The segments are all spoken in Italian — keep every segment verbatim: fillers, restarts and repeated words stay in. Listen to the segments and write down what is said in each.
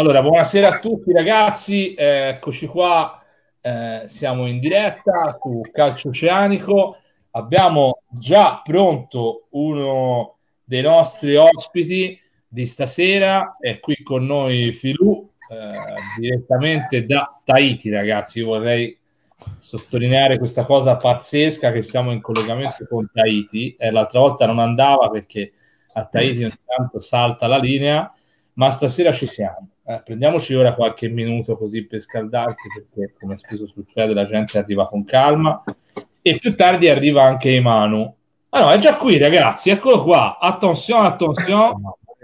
Allora, buonasera a tutti ragazzi, eh, eccoci qua, eh, siamo in diretta su Calcio Oceanico, abbiamo già pronto uno dei nostri ospiti di stasera, è qui con noi Filù, eh, direttamente da Tahiti ragazzi, io vorrei sottolineare questa cosa pazzesca che siamo in collegamento con Tahiti, eh, l'altra volta non andava perché a Tahiti ogni tanto salta la linea, ma stasera ci siamo. Eh, prendiamoci ora qualche minuto così per scaldarci, perché come spesso succede la gente arriva con calma e più tardi arriva anche Emanu. Ah no, è già qui ragazzi, eccolo qua. Attenzione, attenzione.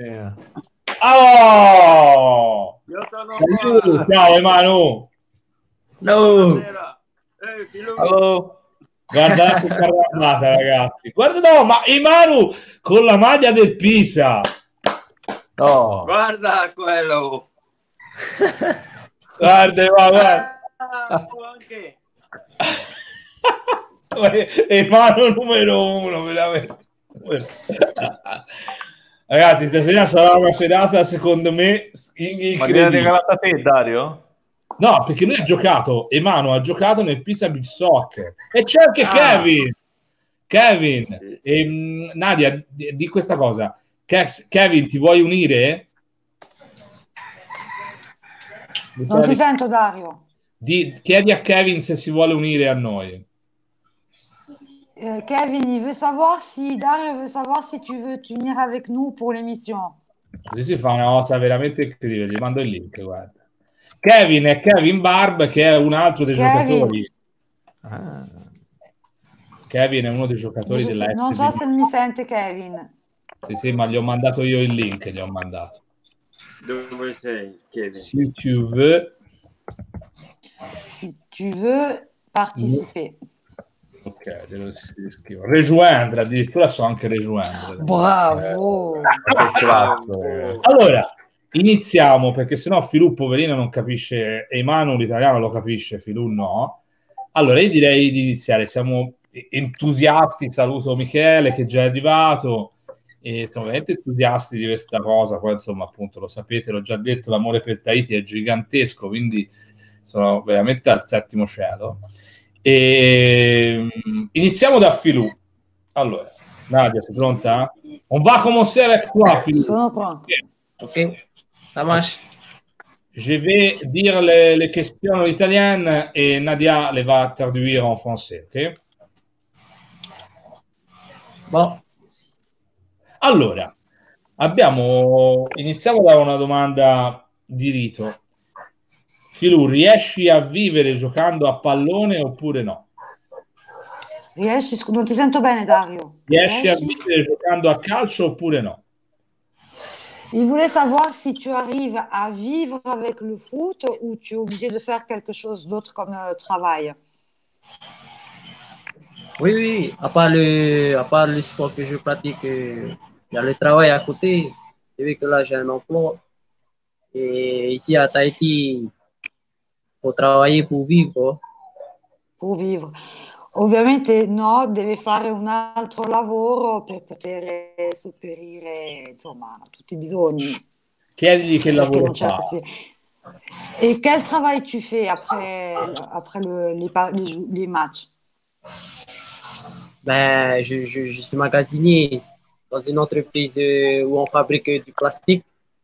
Oh! Io sono qua. Ciao Emanu. No. Ehi, Hello. Guarda che carrellata ragazzi. Guarda no, ma Emanu con la maglia del Pisa. Oh. Guarda quello. Guarda, va, guarda. Ah, tu anche. E mano numero uno veramente. Ragazzi, stasera sarà una serata secondo me incredibile. Ma ti hai regalato a te, Dario? No, perché lui ha giocato, Emano ha giocato nel Pisa Beach Soccer e c'è anche Ah. Kevin. Kevin, e, mh, Nadia, di, di questa cosa. Ke- Kevin, ti vuoi unire? Non ti sento, Dario. Di, chiedi a Kevin se si vuole unire a noi. Euh, Kevin, il veut savoir si Dario veut savoir si tu veux t'unir avec nous pour l'émission. Così si fa una cosa veramente incredibile. Gli mando il link, guarda. Kevin è Kevin Barb, che è un altro dei Kevin. giocatori. Ah. Kevin è uno dei giocatori Je della sais- non F so D. se mi sente Kevin. Sì, sì, ma gli ho mandato io il link, gli ho mandato. Dove sei, Kevin? Si tu veux. Si tu veux participer. Ok, devo scrivo. Rejoindre, addirittura so anche rejoindre. Bravo. Eh, allora, iniziamo, perché sennò Filù, poverino, non capisce, Emanu l'italiano lo capisce, Filù no. Allora, io direi di iniziare, siamo entusiasti, saluto Michele che è già arrivato, e sono veramente entusiasti di questa cosa, poi insomma appunto lo sapete, l'ho già detto, l'amore per Tahiti è gigantesco, quindi sono veramente al settimo cielo. E iniziamo da Filù. Allora, Nadia, sei pronta? On va commencer avec toi, Filou. Sono pronto. Ok, ça marche. Je vais dire les, les questions en italien et Nadia les va traduire en français, ok? Bon. Allora, abbiamo iniziamo da una domanda di rito. Filù, riesci a vivere giocando a pallone oppure no? Riesci? Scu- Non ti sento bene, Dario. Riesci a Riesci? vivere giocando a calcio oppure no? Il voulait savoir si tu arrives à vivre avec le foot ou tu es obligé de faire quelque chose d'autre comme euh, travail. Oui, oui, à part le, à part le sport que je pratique, euh, il y a le travail à côté. C'est vrai que là, j'ai un emploi. Et ici à Tahiti, il faut travailler pour vivre. Pour vivre. Ovviamente no, deve fare un altro lavoro per poter sopperire, insomma, a tutti i bisogni. Chiedigli che Perché lavoro non c'è fa. possibilità. Et quel travail tu fais après, après le- les, pa- les jou- les matchs? Ben, je, je, je suis magasinier dans une entreprise euh, où on fabrique du plastique.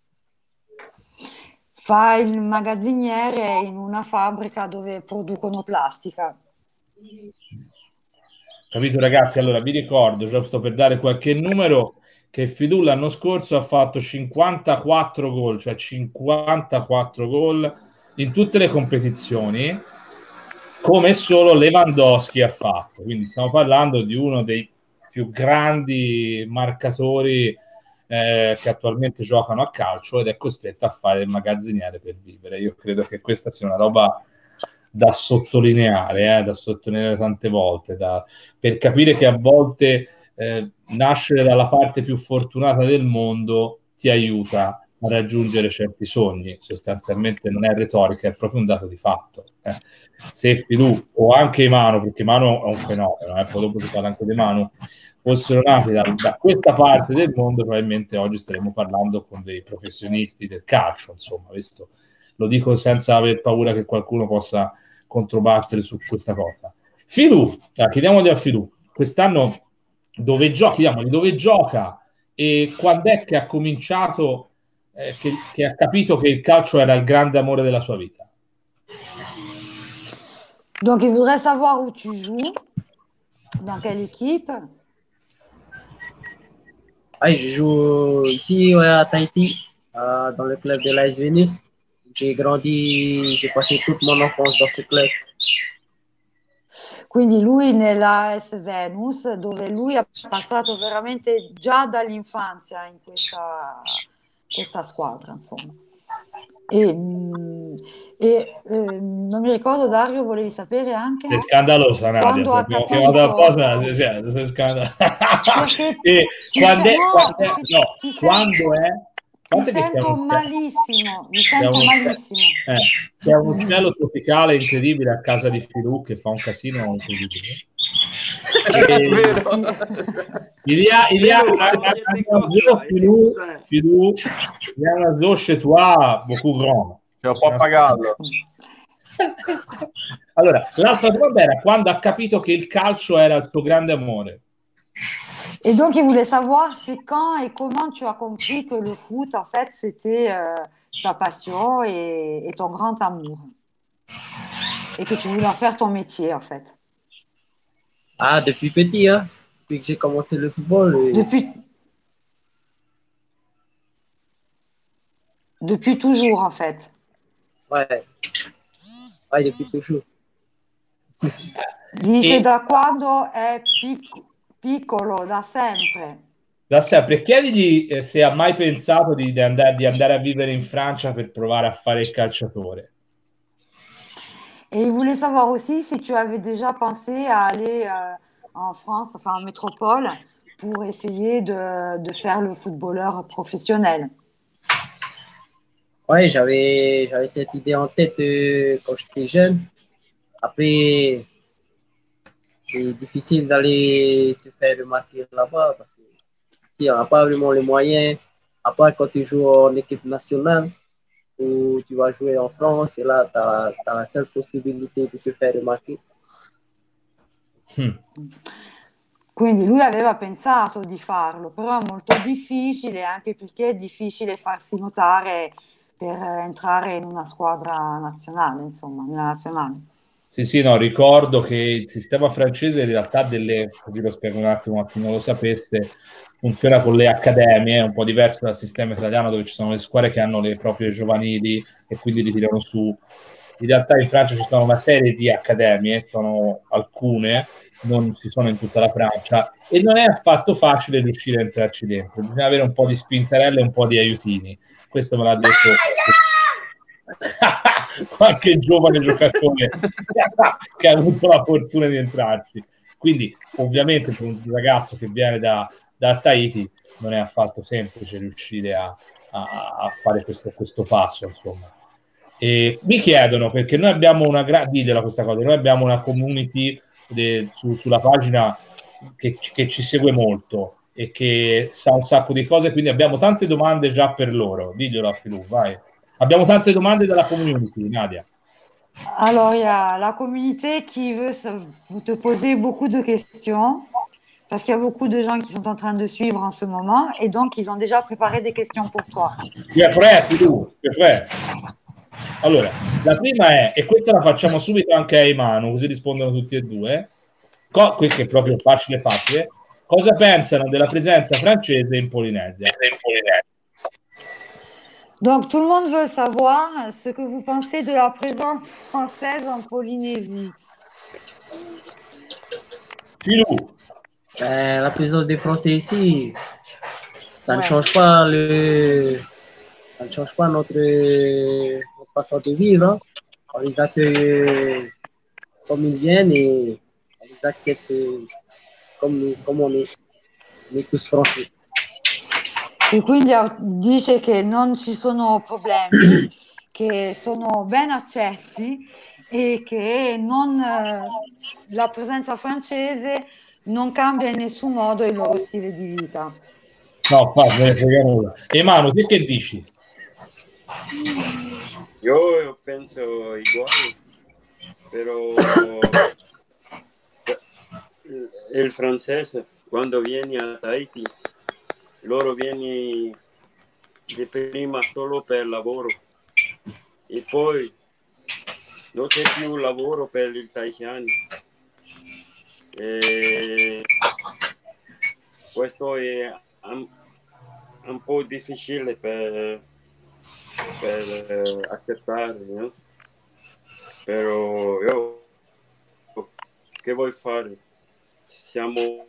Fa il magazziniere in una fabbrica dove producono plastica. Capito ragazzi? Allora vi ricordo, giusto per dare qualche numero, che Filù l'anno scorso ha fatto cinquantaquattro gol, cioè cinquantaquattro gol in tutte le competizioni, come solo Lewandowski ha fatto. Quindi stiamo parlando di uno dei più grandi marcatori eh, che attualmente giocano a calcio ed è costretto a fare il magazziniere per vivere. Io credo che questa sia una roba da sottolineare, eh, da sottolineare tante volte, da, per capire che a volte eh, nascere dalla parte più fortunata del mondo ti aiuta a raggiungere certi sogni. Sostanzialmente non è retorica, è proprio un dato di fatto. Eh. Se Filù o anche Manu, perché Manu è un fenomeno, eh, poi dopo si parla anche di Manu, fossero nati da, da questa parte del mondo, probabilmente oggi staremmo parlando con dei professionisti del calcio, insomma, questo lo dico senza aver paura che qualcuno possa controbattere su questa cosa. Filù, ah, chiediamogli a Filù, quest'anno dove gioca, chiediamogli dove gioca e quando è che ha cominciato, eh, che, che ha capito che il calcio era il grande amore della sua vita. Donc, il voudrait savoir où tu joues, dans quelle équipe. Ah, je joue ici ouais, à Tahiti, euh, dans le club de l'A S Venus. J'ai grandi, j'ai passé toute mon enfance dans ce club. Quindi lui nella A S Venus, dove lui ha passato veramente già dall'infanzia in questa, questa squadra, insomma. E, e eh, non mi ricordo, Dario, volevi sapere anche? È scandalosa, Nadia. Quando ha Abbiamo capito... chiamato apposta, cioè, sei scandalosa. E quando è, no, quando è, no, ti quando è mi sento malissimo, mi sento un, malissimo. Eh, c'è un cielo tropicale incredibile a casa di Filù che fa un casino incredibile. Il y a, il y a un jeu Filù, Filù, il y a un jeu chez toi beaucoup grand. Ce lo può pagarlo. Allora, l'altra domanda era quando ha capito che il calcio era il suo grande amore. Et donc, il voulait savoir c'est quand et comment tu as compris que le foot, en fait, c'était euh, ta passion et, et ton grand amour. Et que tu voulais en faire ton métier, en fait. Ah, depuis petit, hein, depuis que j'ai commencé le football. Et... Depuis... Depuis toujours, en fait. Ouais. Ouais, depuis toujours. Dice E... da quando è piccolo. Piccolo, da sempre. Da sempre. Chiedigli eh, se ha mai pensato di, di, andare, di andare a vivere in Francia per provare a fare il calciatore. Et il voulait savoir aussi si tu avais déjà pensé à aller euh, en France, enfin en métropole, pour essayer de, de faire le footballeur professionnel. Ouais, j'avais, j'avais cette idée en tête euh, quand j'étais jeune. Après... c'est difficile d'aller se faire remarquer là-bas parce qu'ici, on n'a pas vraiment les moyens, à part quand tu joues en équipe nationale ou tu vas jouer en France, et là, tu as, as la seule possibilité de te faire remarquer. Hmm. Quindi lui aveva pensato di farlo, però è molto difficile, anche perché è difficile farsi notare per entrare in una squadra nazionale, insomma, nella nazionale. Sì, sì, no, ricordo che il sistema francese in realtà delle, così lo spiego un attimo a chi non lo sapesse, funziona con le accademie, è un po' diverso dal sistema italiano dove ci sono le squadre che hanno le proprie giovanili e quindi li tirano su. In realtà in Francia ci sono una serie di accademie, sono alcune, non ci sono in tutta la Francia, e non è affatto facile riuscire a entrarci dentro, bisogna avere un po' di spintarelle e un po' di aiutini. Questo me l'ha detto qualche giovane giocatore che ha avuto la fortuna di entrarci. Quindi ovviamente per un ragazzo che viene da, da Tahiti non è affatto semplice riuscire a, a, a fare questo, questo passo, insomma. E mi chiedono, perché noi abbiamo una gra- ditela questa cosa, noi abbiamo una community de, su, sulla pagina che, che ci segue molto e che sa un sacco di cose, quindi abbiamo tante domande già per loro. Diglielo a Filù, vai. Abbiamo tante domande dalla community, Nadia. Alors, il y a la communauté qui veut te poser beaucoup de questions, parce qu'il y a beaucoup de gens qui sont en train de suivre en ce moment, et donc ils ont déjà préparé des questions pour toi. Tu è pronto, tu? Tu è pronto? Allora, la prima è, e questa la facciamo subito anche a Emanu, così rispondono tutti e due, Co- questo è proprio facile facile, cosa pensano della presenza francese in Polinesia? In Polinesia. Donc, tout le monde veut savoir ce que vous pensez de la présence française en Polynésie. Filou. Euh, la présence des Français ici, ça Ouais. ne change pas le, ça ne change pas notre, notre façon de vivre. Hein. On les accueille comme ils viennent et on les accepte comme, comme on est, on est tous français. e quindi ha- dice che non ci sono problemi, che sono ben accetti e che non, eh, la presenza francese non cambia in nessun modo il loro stile di vita. No, fa, me ne frega nulla. E Manu, te che dici? Yo penso igual, pero il francese quando vieni a Tahiti, loro vieni di prima solo per lavoro e poi non c'è più lavoro per i tahitiani. E questo è un, un po' difficile per, per eh, accettare, no? Però io, che vuoi fare? Siamo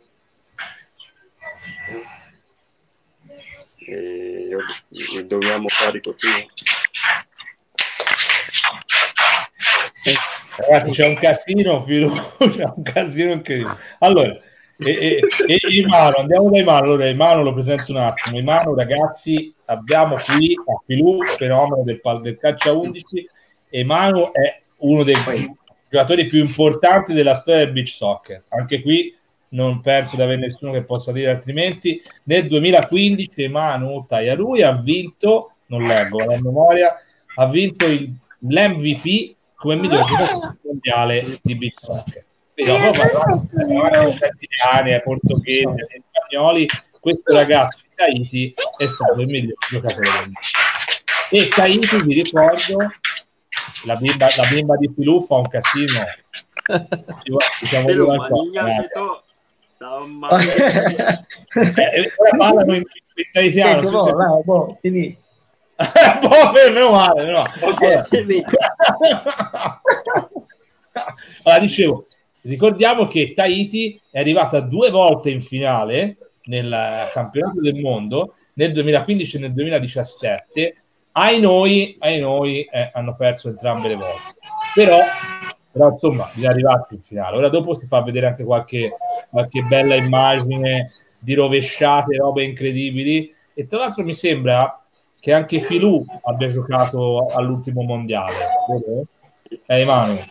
e io, e dobbiamo fare così. Ragazzi, c'è un casino, Filu, c'è un casino incredibile. Allora, e, e, e Imano, andiamo da Imano. Allora, Imano lo presento un attimo. Imano, ragazzi, abbiamo qui a Filu, fenomeno del, del calcio a undici. Imano è uno dei giocatori più importanti della storia del beach soccer. Anche qui non penso di avere nessuno che possa dire altrimenti. Nel duemilaquindici Imano Tagliarui ha vinto, non leggo la memoria, ha vinto l'M V P come miglior giocatore mondiale di beach soccer. Quindi dopo parlando ai brasiliani, ai portoghesi, agli spagnoli, questo ragazzo di Tahiti è stato il miglior giocatore del mondo. E Tahiti, vi ricordo, la bimba, la bimba di Filù fa un casino. Diciamo Pero, una cosa, eh, ora parlano in, in tahitiano. Sì, Sì, boh, sì. dai, boh, finì. boh, meno male, meno male. Okay, allora, allora, dicevo, ricordiamo che Tahiti è arrivata due volte in finale nel campionato del mondo, nel duemilaquindici e nel duemiladiciassette. Ai noi, ai noi eh, hanno perso entrambe le volte. Però, però insomma, bisogna arrivarci in finale. Ora dopo si fa vedere anche qualche, qualche bella immagine di rovesciate, robe incredibili. E tra l'altro mi sembra che anche Filù abbia giocato all'ultimo mondiale, vero? Eh, Emanuele.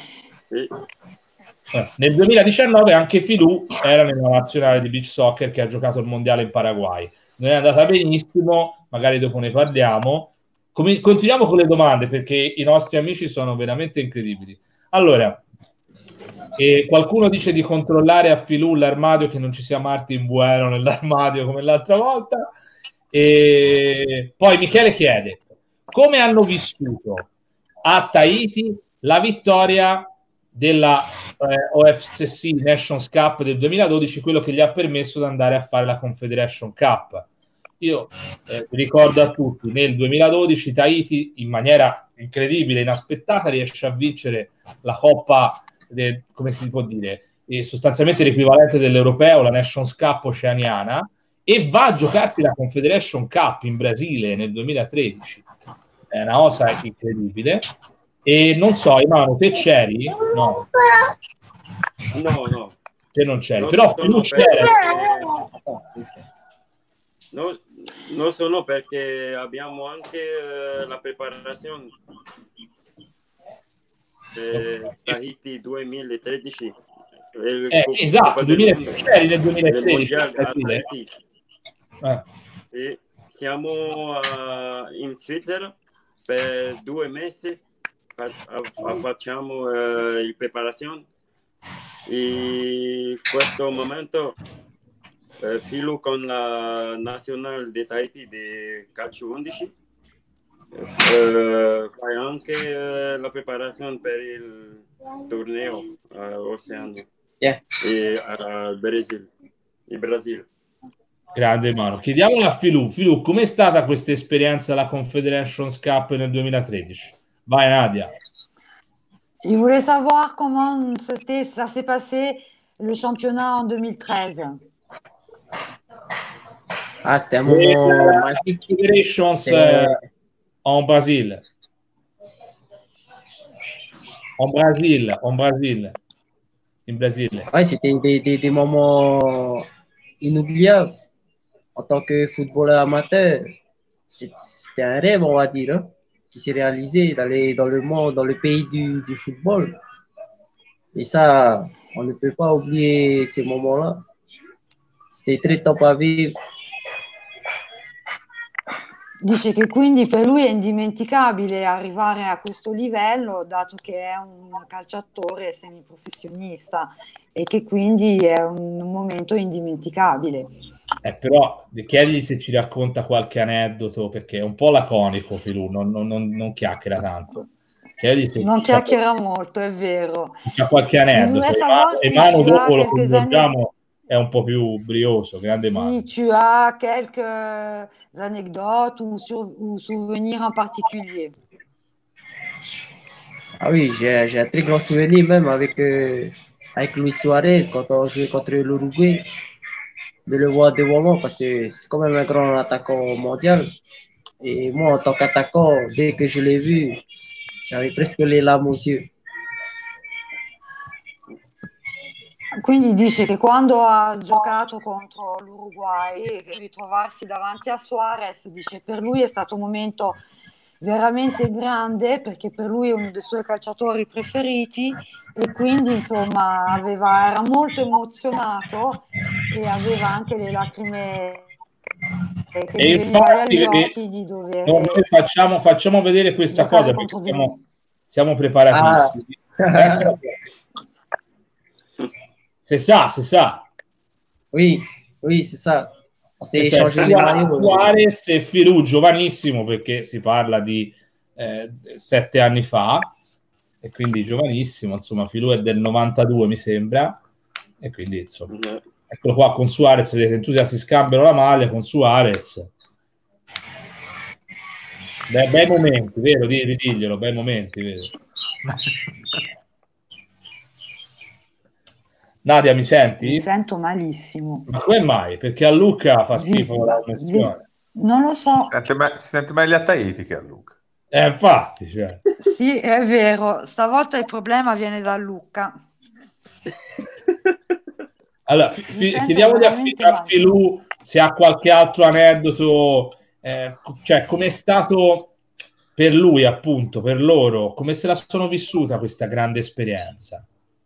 Eh, nel duemiladiciannove anche Filù era nella nazionale di beach soccer che ha giocato il mondiale in Paraguay. Non è andata benissimo, magari dopo ne parliamo. Com- continuiamo con le domande perché i nostri amici sono veramente incredibili. Allora, eh, qualcuno dice di controllare a Filù l'armadio, che non ci sia Martin Bueno nell'armadio come l'altra volta. E poi Michele chiede: come hanno vissuto a Tahiti la vittoria della eh, O F C C Nations Cup del duemiladodici, quello che gli ha permesso di andare a fare la Confederation Cup? Io eh, ricordo a tutti, nel duemiladodici Tahiti in maniera incredibile, inaspettata, riesce a vincere la Coppa, de, come si può dire, eh, sostanzialmente l'equivalente dell'Europeo, la Nations Cup oceaniana, e va a giocarsi la Confederation Cup in Brasile nel duemilatredici. È una cosa incredibile. E non so, Emano, te c'eri? No. No, no. Te non c'eri. Non Però sono c'era. perché... No, non sono perché abbiamo anche uh, la preparazione per Tahiti duemilatredici. Eh, sì, esatto, duemilatredici, c'eri nel duemilatredici. Ah. E siamo uh, in Svizzera per due mesi, fa- fa- facciamo uh, il preparazione. E in questo momento uh, filo con la nazionale di Tahiti di calcio undici. Uh, fai anche uh, la preparazione per il torneo uh, Oceano yeah. e al uh, Brasile. Il Brasile. Grande Mano. Chiediamola a Filù. Filù, com'è stata questa esperienza alla Confederations Cup nel duemilatredici? Vai Nadia. Je voulais savoir comment c'était, ça s'est passé le championnat en duemilatreize. Ah, stiamo la Confederations eh, en Brasile. En Brasile, en Brasile. In Brasile. Ouais, c'était des, des, des moments inoubliables. en tant que footballeur amateur, c'est- c'était un rêve, on va dire, hein, qui s'est réalisé dans, les, dans le monde, dans le pays du, du football. Et ça, on ne peut pas oublier ces moments-là. C'était très top à vivre. Dice che quindi per lui è indimenticabile arrivare a questo livello, dato che è un calciatore semiprofessionista e che quindi è un momento indimenticabile. Eh, però chiedi se ci racconta qualche aneddoto, perché è un po' laconico Filù, non, non, non, non chiacchiera tanto. Chiedi se Non c'ha- chiacchiera molto, è vero. c'ha qualche Je aneddoto. voudrais E savoir Manu, si e Manu tu as dopo lo quelques années, coinvolgiamo, è un po' più brioso, grande Manu. si tu as quelques anecdotes ou, sur, ou souvenirs en particulier. Ah oui, j'ai j'ai un très grand souvenir même avec, euh, avec Luis Suarez quand on jouait contre l'Uruguay, de le voir devant moi parce que c'est quand même un grand attaquant mondial. Et moi, en tant qu'attaquant, dès que je l'ai vu, j'avais presque les larmes aux yeux. Quindi dice che quando ha giocato contro l'Uruguay, ritrovarsi davanti a Suarez, dice per lui è stato un momento veramente grande perché per lui è uno dei suoi calciatori preferiti e quindi insomma aveva, era molto emozionato e aveva anche le lacrime che E gli venivano agli infatti occhi di dover no, noi facciamo, facciamo vedere questa giocare cosa perché contro di siamo, noi. siamo preparatissimi. Ah. Se sa, se sa. Oui, oui, c'est ça. On s'est Questo è échangé les maillots. Suarez e Filù, giovanissimo perché si parla di eh, sette anni fa e quindi giovanissimo, insomma Filù è del novantadue mi sembra e quindi insomma No. eccolo qua con Suarez, vedete entusiasti scambiano la maglia con Suarez. Beh, bei momenti, vero? Di, ridiglielo, bei momenti, vero? Nadia, mi senti? Mi sento malissimo. Ma come mai? Perché a Luca fa Vi- schifo la vi- connessione. non lo so. Sente me- si sente meglio a Tahiti che a Luca. Eh, infatti, cioè. Sì, è vero, stavolta il problema viene da Luca. Allora, fi- Mi fi- sento chiediamo di veramente a male. Filù se ha qualche altro aneddoto, eh, co- cioè com'è stato per lui, appunto, per loro, come se la sono vissuta questa grande esperienza.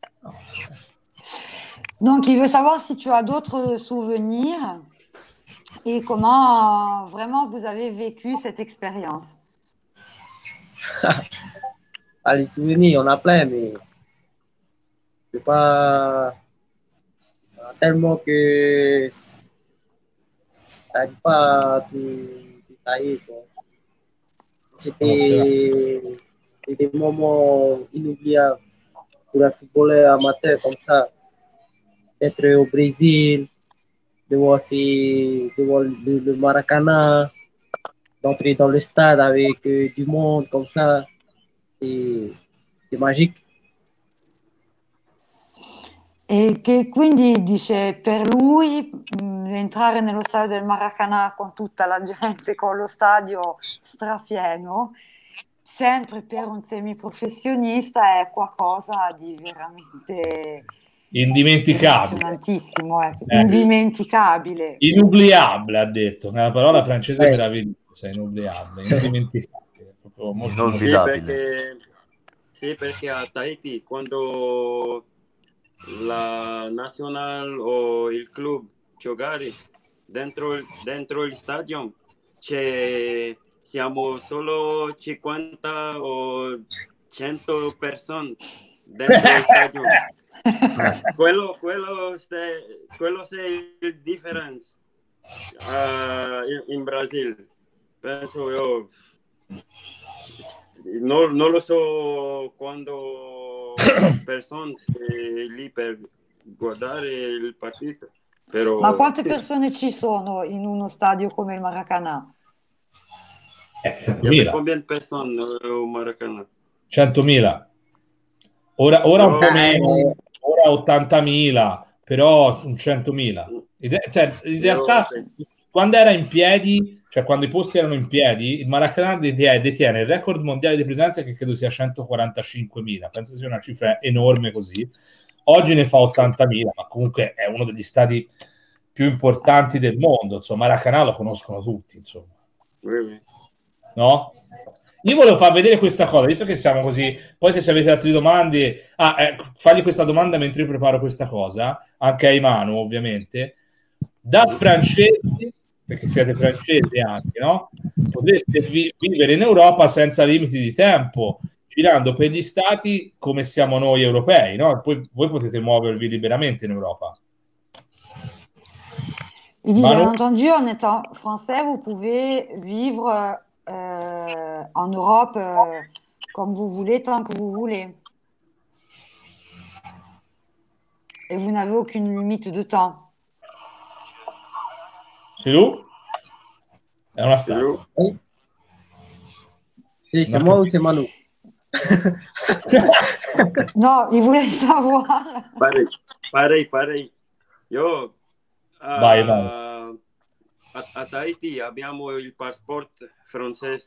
Donc, il veut savoir si tu as d'autres souvenirs et comment euh, vraiment vous avez vécu cette expérience. Ah, les souvenirs, on a plein, mais c'est pas tellement que t'arrives pas à tout détailler, quoi. C'était c'était des moments inoubliables pour un footballeur amateur comme ça, d'être au Brésil, de voir, ces, de voir le, le Maracanã, d'entrer dans le stade avec euh, du monde comme ça, c'est c'est magique. E che quindi dice per lui mh, entrare nello stadio del Maracanã con tutta la gente, con lo stadio strapieno, sempre per un semiprofessionista è qualcosa di veramente Indimenticabile. emozionantissimo, ecco, Eh. indimenticabile. Inoubliable, ha detto, una parola francese Eh. meravigliosa, inoubliable, indimenticabile, proprio molto Non Sì, Inolvidabile. perché, sì, perché a Tahiti quando la Nacional o il club giocare dentro, il- dentro il stadio c'è, siamo solo cinquanta o cento persone dentro il stadio. Quello, quello, se, quello è il difference ah, in, in Brasile. Penso io. Non, non lo so quando persone è lì per guardare il partito, però Ma quante persone ci sono in uno stadio come il Maracanã? Eh, il centomila. combien de personnes au Maracanã? centomila. Ora, ora un po' No. meno, ora ottantamila, però un centomila. In re- cioè, in realtà, quando era in piedi, cioè quando i posti erano in piedi, il Maracanã detiene, detiene il record mondiale di presenza che credo sia centoquarantacinquemila, penso sia una cifra enorme così. Oggi ne fa ottantamila, ma comunque è uno degli stadi più importanti del mondo, insomma, Maracanã lo conoscono tutti, insomma. No? Io volevo far vedere questa cosa, visto che siamo così, poi se avete altre domande, ah, eh, fagli questa domanda mentre io preparo questa cosa, anche a Imanu ovviamente, da francesi, perché siete francesi anche, no? Potreste vi- vivere in Europa senza limiti di tempo, girando per gli stati come siamo noi europei, no? Poi voi potete muovervi liberamente in Europa. Il dit, Manu? bien entendu, en étant français, vous pouvez vivre euh, en Europe euh, comme vous voulez, tant que vous voulez. Et vous n'avez aucune limite de temps. C'est lui? È una statua. Sì, c'est No, moi che- ou c'est Manu? Non, il voulait savoir. Pareil, pareil, pareil. Io a, Vai, vai. a, a Tahiti abbiamo il passaporto francese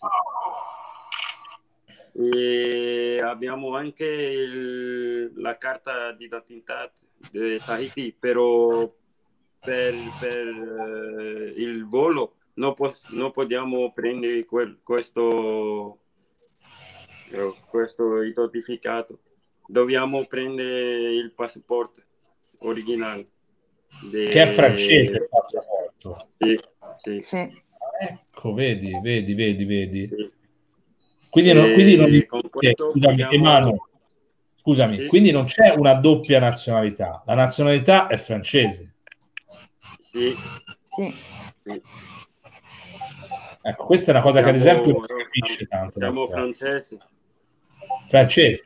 e abbiamo anche il- la carta di identità di Tahiti, però per, per eh, il volo non, pos- non possiamo prendere quel- questo, eh, questo identificato. Dobbiamo prendere il passaporto originale. de- Che è francese il passaporto. Sì, sì, Sì. Ecco, vedi, vedi, vedi, vedi. sì. Quindi non, quindi non E con esiste, questo scusami, possiamo- Emanu, scusami, Sì. quindi non c'è una doppia nazionalità, la nazionalità è francese. Sì, Sì. sì. Ecco, questa è una cosa che ad Siamo- esempio non si capisce tanto. da Siamo fuori. francesi. Francese.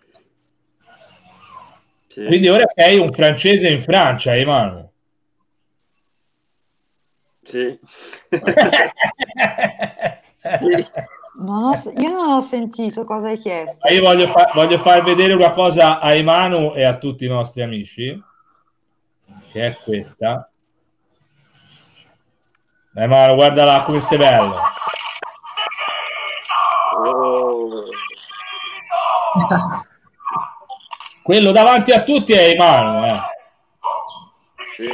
Sì. Quindi ora sei un francese in Francia, Emanu. Sì. Non ho, io non ho sentito cosa hai chiesto. Io voglio, fa- voglio far vedere una cosa a Emanu e a tutti i nostri amici, che è questa. Emanu, guardala come sei bello. Oh. Quello davanti a tutti è Emanu, eh. Sì.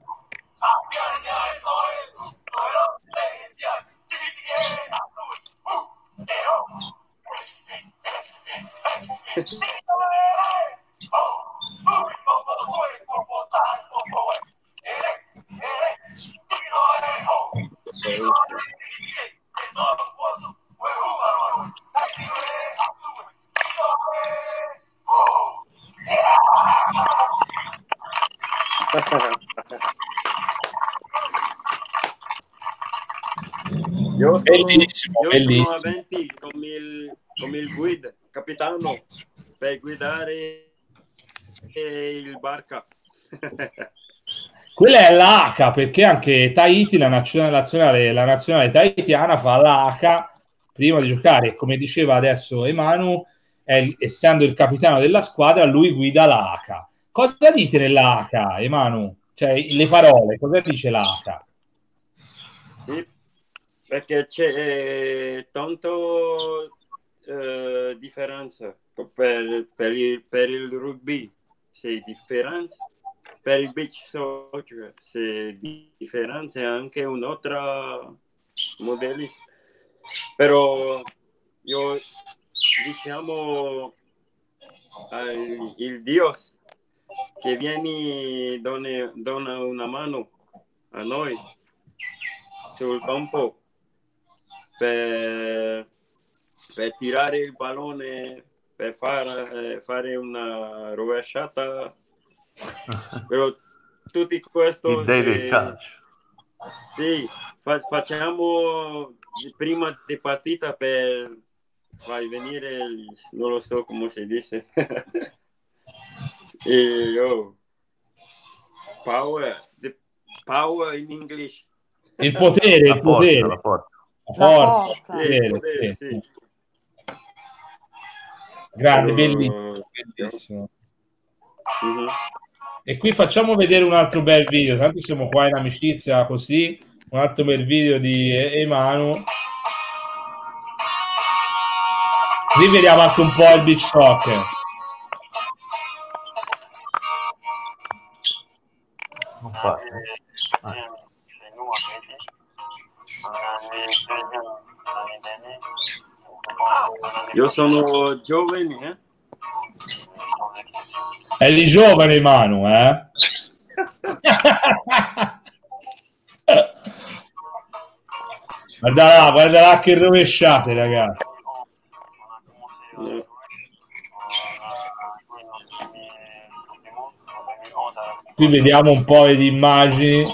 Io sono, Bellissimo, io bellissimo. sono avanti con il, con il guida, capitano, per guidare il barca. Quella è l'A H A, perché anche Tahiti, la nazionale, nazionale, la nazionale tahitiana fa l'A H A prima di giocare. Come diceva adesso Emanu, è, essendo il capitano della squadra, lui guida l'A H A. Cosa dite nell'A H A, Emanu? Cioè, le parole, cosa dice l'A H A? Sì, perché c'è eh, tanto eh, differenza per, per, il, per il rugby, c'è differenza. Per il beach soccer c'è differenza e anche un'altra modello. Però io diciamo al, il Dio che viene dona, dona una mano a noi sul campo per, per tirare il pallone, per far, fare una rovesciata. Però tutti questo Il David se, Touch. sì, fa, facciamo prima di partita per far venire il, non lo so come si dice e io power the power in English, Il potere, La il forza, potere, la forza. la forza, il forza. sì, il potere, potere, sì, sì. sì. Grande, Però- bellissimo, bellissimo. Mhm. E qui facciamo vedere un altro bel video, tanto siamo qua in amicizia così, un altro bel video di E- Emanu. Così vediamo anche un po' il beach soccer. Non parte. Io sono giovane, eh? Eri giovane, Manu, eh? Guarda là, guarda là che rovesciate, ragazzi. Eh. Qui vediamo un po' di immagini.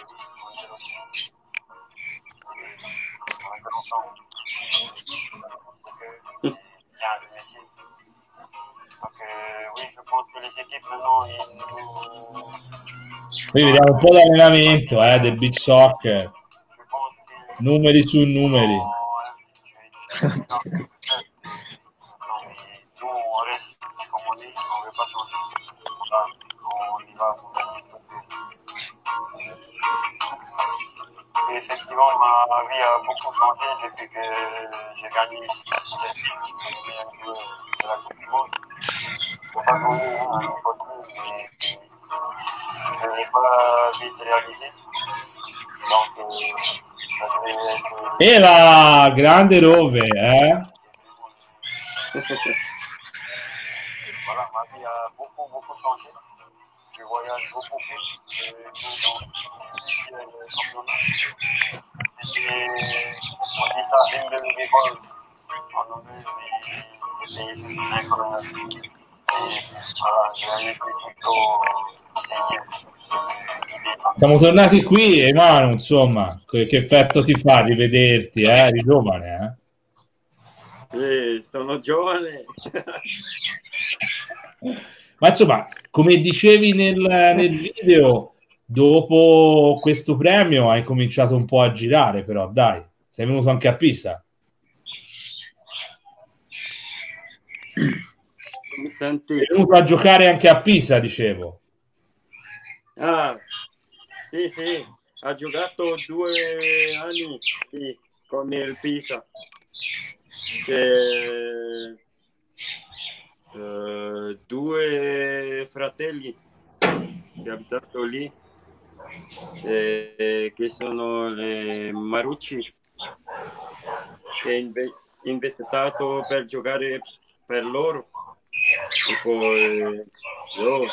Qui vediamo un po' l'allenamento eh, del beach soccer, numeri su numeri. Effectivement, ma vie a beaucoup changé depuis que j'ai gagné de la Coupe du Monde. Je n'ai pas gagné une opportunité, mais je ne l'ai pas vite réalisé. Donc, euh, ça devait être... E la grande Rove, eh? Voilà, ma vie a beaucoup, beaucoup changé. Je voyage beaucoup plus que dans le championnat. C'était aussi ça, une de mes écoles en Norvège, mais c'était incroyable. Et voilà, j'ai été plutôt segné. Siamo tornati qui e Manu, insomma, che effetto ti fa rivederti, eh? Eri giovane, eh? Eh, sono giovane. Ma insomma, come dicevi nel, nel video, dopo questo premio hai cominciato un po' a girare, però dai, sei venuto anche a Pisa. Mi senti? Sei venuto a giocare anche a Pisa, dicevo. Ah, sì, sì, ha giocato due anni sì, con il Pisa. Che, uh, due fratelli che abitato lì, eh, che sono le Marucci, che inve- invitato per giocare per loro. E poi io,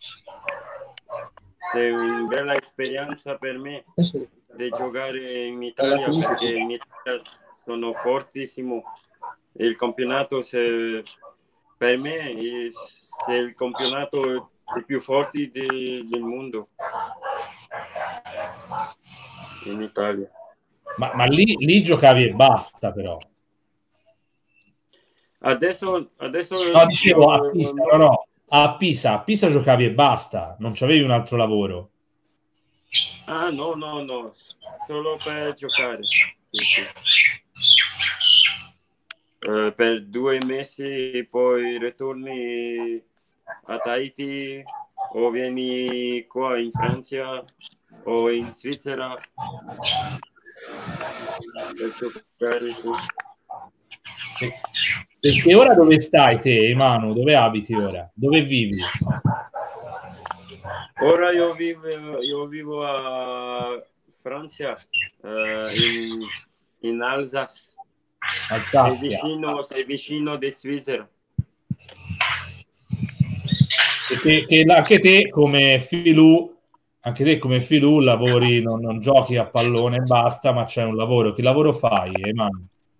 è una bella esperienza per me di giocare in Italia, perché in Italia sono fortissimo. Il campionato se, per me è, è il campionato più forte di, del mondo in Italia. Ma, ma lì, lì giocavi e basta, però. Adesso, adesso No, dicevo a io- Pisa, no, no, a Pisa, a Pisa giocavi e basta, non c'avevi un altro lavoro. Ah, no, no, no, solo per giocare. Sì, sì. Eh, per due mesi, poi ritorni a Tahiti o vieni qua in Francia o in Svizzera per giocare. Sì. Perché ora dove stai te, Manu? Dove abiti ora? Dove vivi? Ora io vivo, io vivo a Francia, eh, in, in Alsace. Sei Alsazia. vicino, sei vicino di Svizzera. Che, che anche te come Filù, anche te come Filù lavori, non, non giochi a pallone e basta, ma c'è un lavoro. Che lavoro fai, Manu?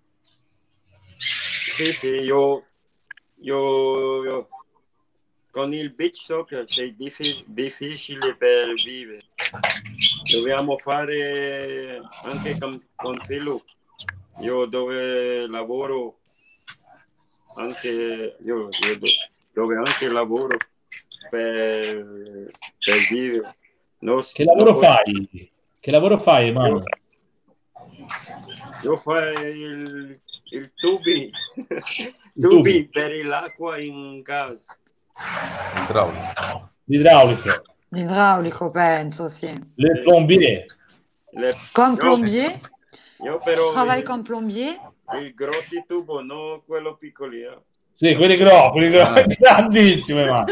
Sì, sì, io, io, io con il beach soccer è diffi- difficile per vivere. Dobbiamo fare anche con, con Filù. Io dove lavoro anche io, io do- dove anche lavoro per, per vivere. No, Che lavoro no, fai? Che lavoro fai, Manu? Io, io faccio il, il tubi, tubi per l'acqua in casa. Idraulico. L'idraulico. L'idraulico, penso, sì. Le plombier. Le- Comme io- plombier, Io tu però travailles il, comme plombier? il grossi tubo, non quello piccolino. Sì, quelli grossi, quelli grossi, grandissime, ma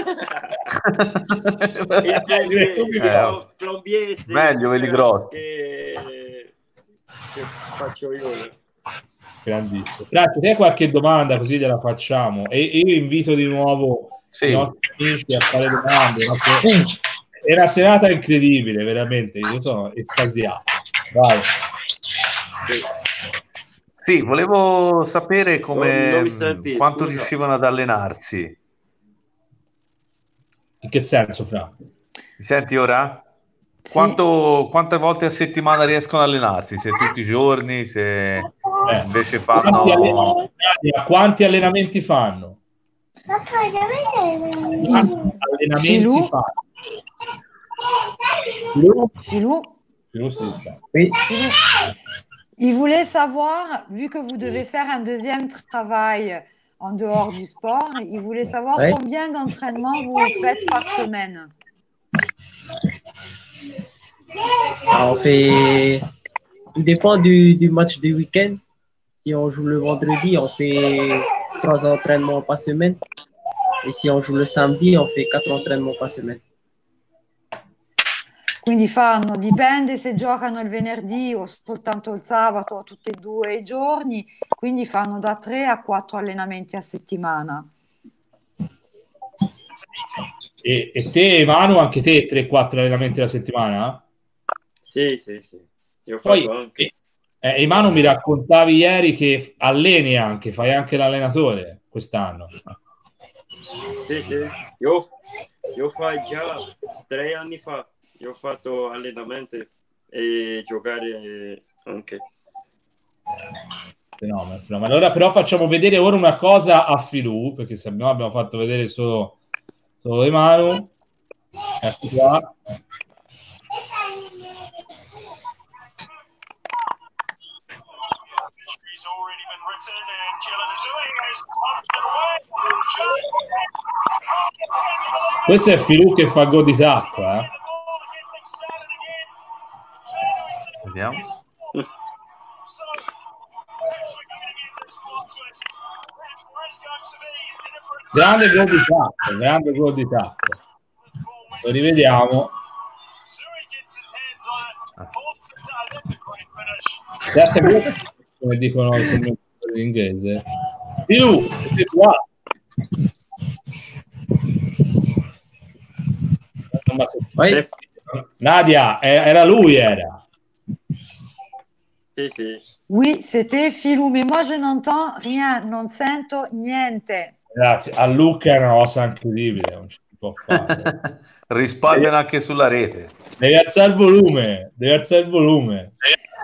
Il plombier, Eh, plombier c'est meglio quelli difference grossi. che, che faccio io. grandissimo. Grazie, te hai qualche domanda così gliela facciamo e e io invito di nuovo Sì. i nostri amici a fare domande. no? È una serata incredibile, veramente, io sono estasiato. Vai. Sì, volevo sapere Non- come non mi senti, quanto scusa. riuscivano ad allenarsi. In che senso, Fra? Mi senti ora? Sì. Quanto, quante volte a settimana riescono ad allenarsi? Se tutti i giorni, se Eh, invece quanti, fanno... alle- quanti allenamenti fanno? Quanti allenamenti Filou? fanno? Filou? Filou, Filou si distrae. Oui. Filou. Il voulait savoir, vu que vous devez faire un deuxième travail en dehors du sport, il voulait savoir Ouais. combien d'entraînements vous faites par semaine. Ah, on fait. Tout dépend du, du match du week-end. Si on joue le vendredi, on fait trois entraînements par semaine. Et si on joue le samedi, on fait quatre entraînements par semaine. Quindi fanno, dipende se giocano il venerdì o soltanto il sabato o tutti e due i giorni, quindi fanno da tre a quattro allenamenti a settimana. E, e te, Manu, anche te tre quattro allenamenti alla settimana? Sì, sì, sì. Io Poi, faccio anche. eh, eh, Manu, mi raccontavi ieri che alleni anche, fai anche l'allenatore quest'anno. Sì, sì. Io, io fai già tre anni fa. Io ho fatto allenamento e giocare anche. Fenomeno, fenomeno. Allora però facciamo vedere ora una cosa a Filù, perché se no abbiamo fatto vedere solo, solo di Manu. Ecco qua. Questo è Filù che fa gol di tacco, eh? Vediamo. Grande gol di tacco, grande gol di tacco. Lo rivediamo. Grazie a voi, come dicono i commentatori in inglese. Filù, siete qua. Oui. Nadia, eh, era lui, era. Sì, sì. Oui, c'était Filou, mais moi je n'entends rien, non sento niente. Grazie. A Luca è una cosa incredibile, non ci si può fare. Risparmiano anche sulla rete. Devi alzare il volume, devi alzare il volume.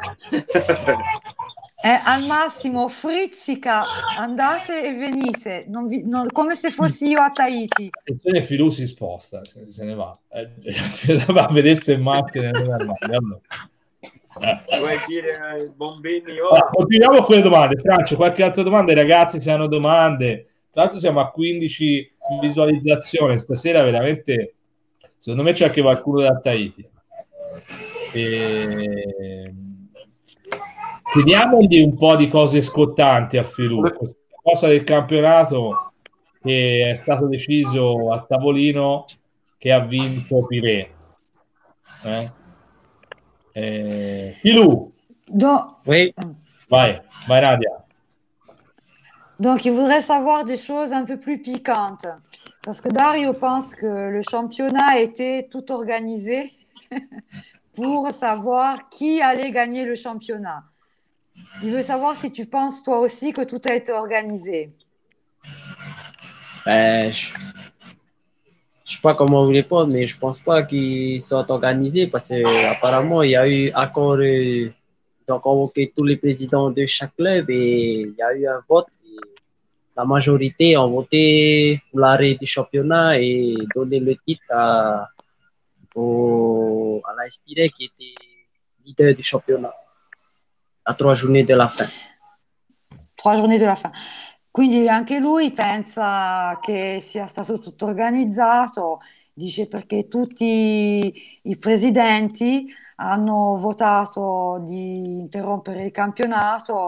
È al massimo frizzica, andate e venite, non vi- non- come se fossi io a Tahiti. Attenzione, Filù si sposta, se, se ne va. Eh, va a vedesse in macchina. Allora. Vuoi dire ai bambini? Oh, Allora, continuiamo con le domande. Francio, qualche altra domanda? I ragazzi, se hanno domande. Tra l'altro siamo a quindici visualizzazioni. Stasera veramente, secondo me c'è anche qualcuno da Tahiti. E... chiediamogli un po' di cose scottanti a Filù. Questa cosa del campionato che è stato deciso a tavolino che ha vinto Pirè. Eh? Eh, Filù, Donc, Oui. vai, vai Nadia. donc, il voudrait savoir des choses un peu plus piquantes. Parce que Dario pense que le championnat était tout organisé pour savoir qui allait gagner le championnat. Il veut savoir si tu penses toi aussi que tout a été organisé. Ben, je je sais pas comment vous répondre, mais je pense pas qu'ils soient organisés parce qu'apparemment, il y a eu accord, euh, ils ont convoqué tous les présidents de chaque club et il y a eu un vote. Et la majorité ont voté pour l'arrêt du championnat et donné le titre à, au, à la Espire qui était leader du championnat à trois journées de la fin. Trois journées de la fin. Quindi anche lui pensa che sia stato tutto organizzato, dice perché tutti i presidenti hanno votato di interrompere il campionato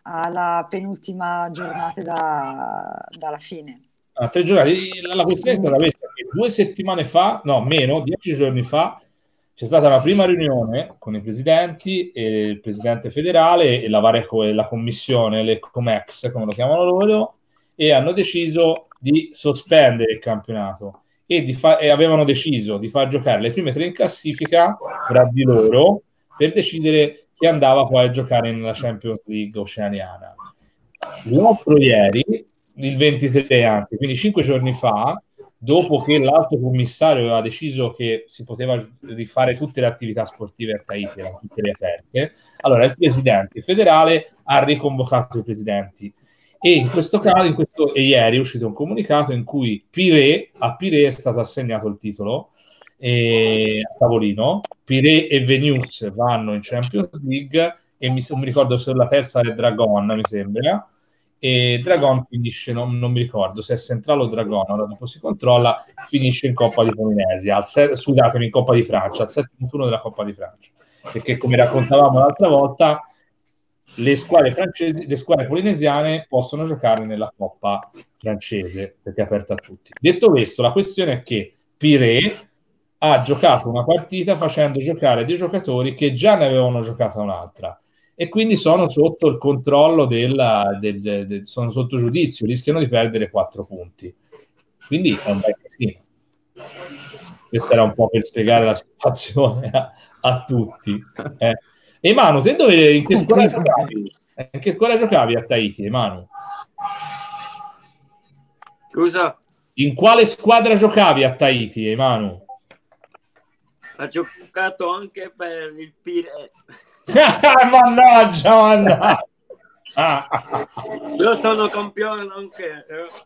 alla penultima giornata da, dalla fine. A tre giornate. La, la questione è stata questa, che due settimane fa, no, meno, dieci giorni fa, c'è stata la prima riunione con i presidenti e il presidente federale e la, varia, la commissione, le Comex, come lo chiamano loro, e hanno deciso di sospendere il campionato e, di fa- e avevano deciso di far giocare le prime tre in classifica fra di loro per decidere chi andava poi a giocare nella Champions League oceaniana. L'altro ieri, il ventitré anzi, quindi cinque giorni fa, dopo che l'alto commissario aveva deciso che si poteva rifare tutte le attività sportive a Tahiti, erano tutte le aperte, allora il presidente federale ha riconvocato i presidenti e in questo caso, in questo, e ieri è uscito un comunicato in cui Pirè, a Pirè è stato assegnato il titolo e, a tavolino. Pirè e Venus vanno in Champions League e mi, mi ricordo se la terza è Dragon, mi sembra, e Dragon finisce, non, non mi ricordo se è Centrale o Dragon, ora dopo si controlla, finisce in Coppa di Polinesia, al se, scusatemi, in Coppa di Francia, al settimo turno della Coppa di Francia, perché come raccontavamo l'altra volta, le squadre francesi, le squadre polinesiane possono giocare nella Coppa francese, perché è aperta a tutti. Detto questo, la questione è che Pirè ha giocato una partita facendo giocare dei giocatori che già ne avevano giocata un'altra e quindi sono sotto il controllo della, del, del, del, sono sotto giudizio, rischiano di perdere quattro punti. Quindi è un bel casino. Questo era un po' per spiegare la situazione a, a tutti. Eh. E Manu, te dove, in che scuola giocavi? In che scuola giocavi a Tahiti, Manu? Scusa? In quale squadra giocavi a Tahiti, Manu? Ha giocato anche per il Pirè. Mannaggia, mannaggia. Io sono campione anche.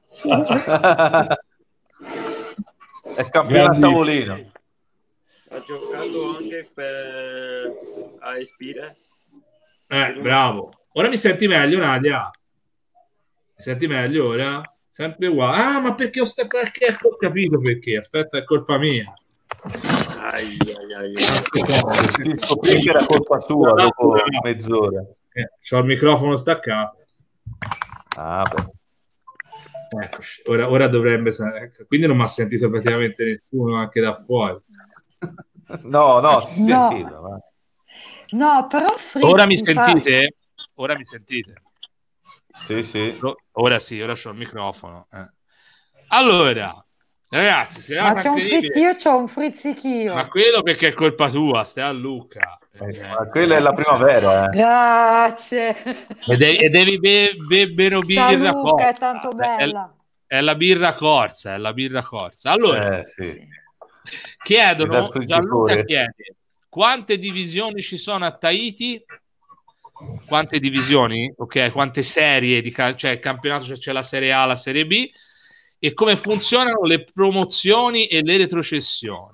È campione a tavolino. Ha giocato anche per a Espire. Eh, bravo. Ora mi senti meglio, Nadia? Mi senti meglio ora? Sempre uguale. Ah, ma perché ho, sta... perché ho capito perché. Aspetta, è colpa mia. Ai, ai, ai. Si scoprì che era colpa sua dopo mezz'ora. Eh, c'ho il microfono staccato. Ah, beh. Eccoci. Ora, ora dovrebbe... Ecco. Quindi non mi ha sentito praticamente nessuno anche da fuori. No, no, si no. sentiva. Ma... No, però Fritz ora mi fa... sentite? Ora mi sentite? Sì, sì. Ora sì, ora c'ho il microfono. Eh. Allora, ragazzi, se ma c'è un frizz, io c'ho un frizzichio. Ma quello perché è colpa tua, stai a Luca. Eh, ma quella è la primavera. Eh. Grazie. E devi, e devi be, be, bere birra Luca corsa. è tanto bella. È, è la birra corsa, è la birra corsa. Allora, eh, sì. chiedono, Gianluca chiede, quante divisioni ci sono a Tahiti? Quante divisioni? Ok, quante serie di cioè il campionato, cioè c'è la Serie A, la Serie B, e come funzionano le promozioni e le retrocessioni?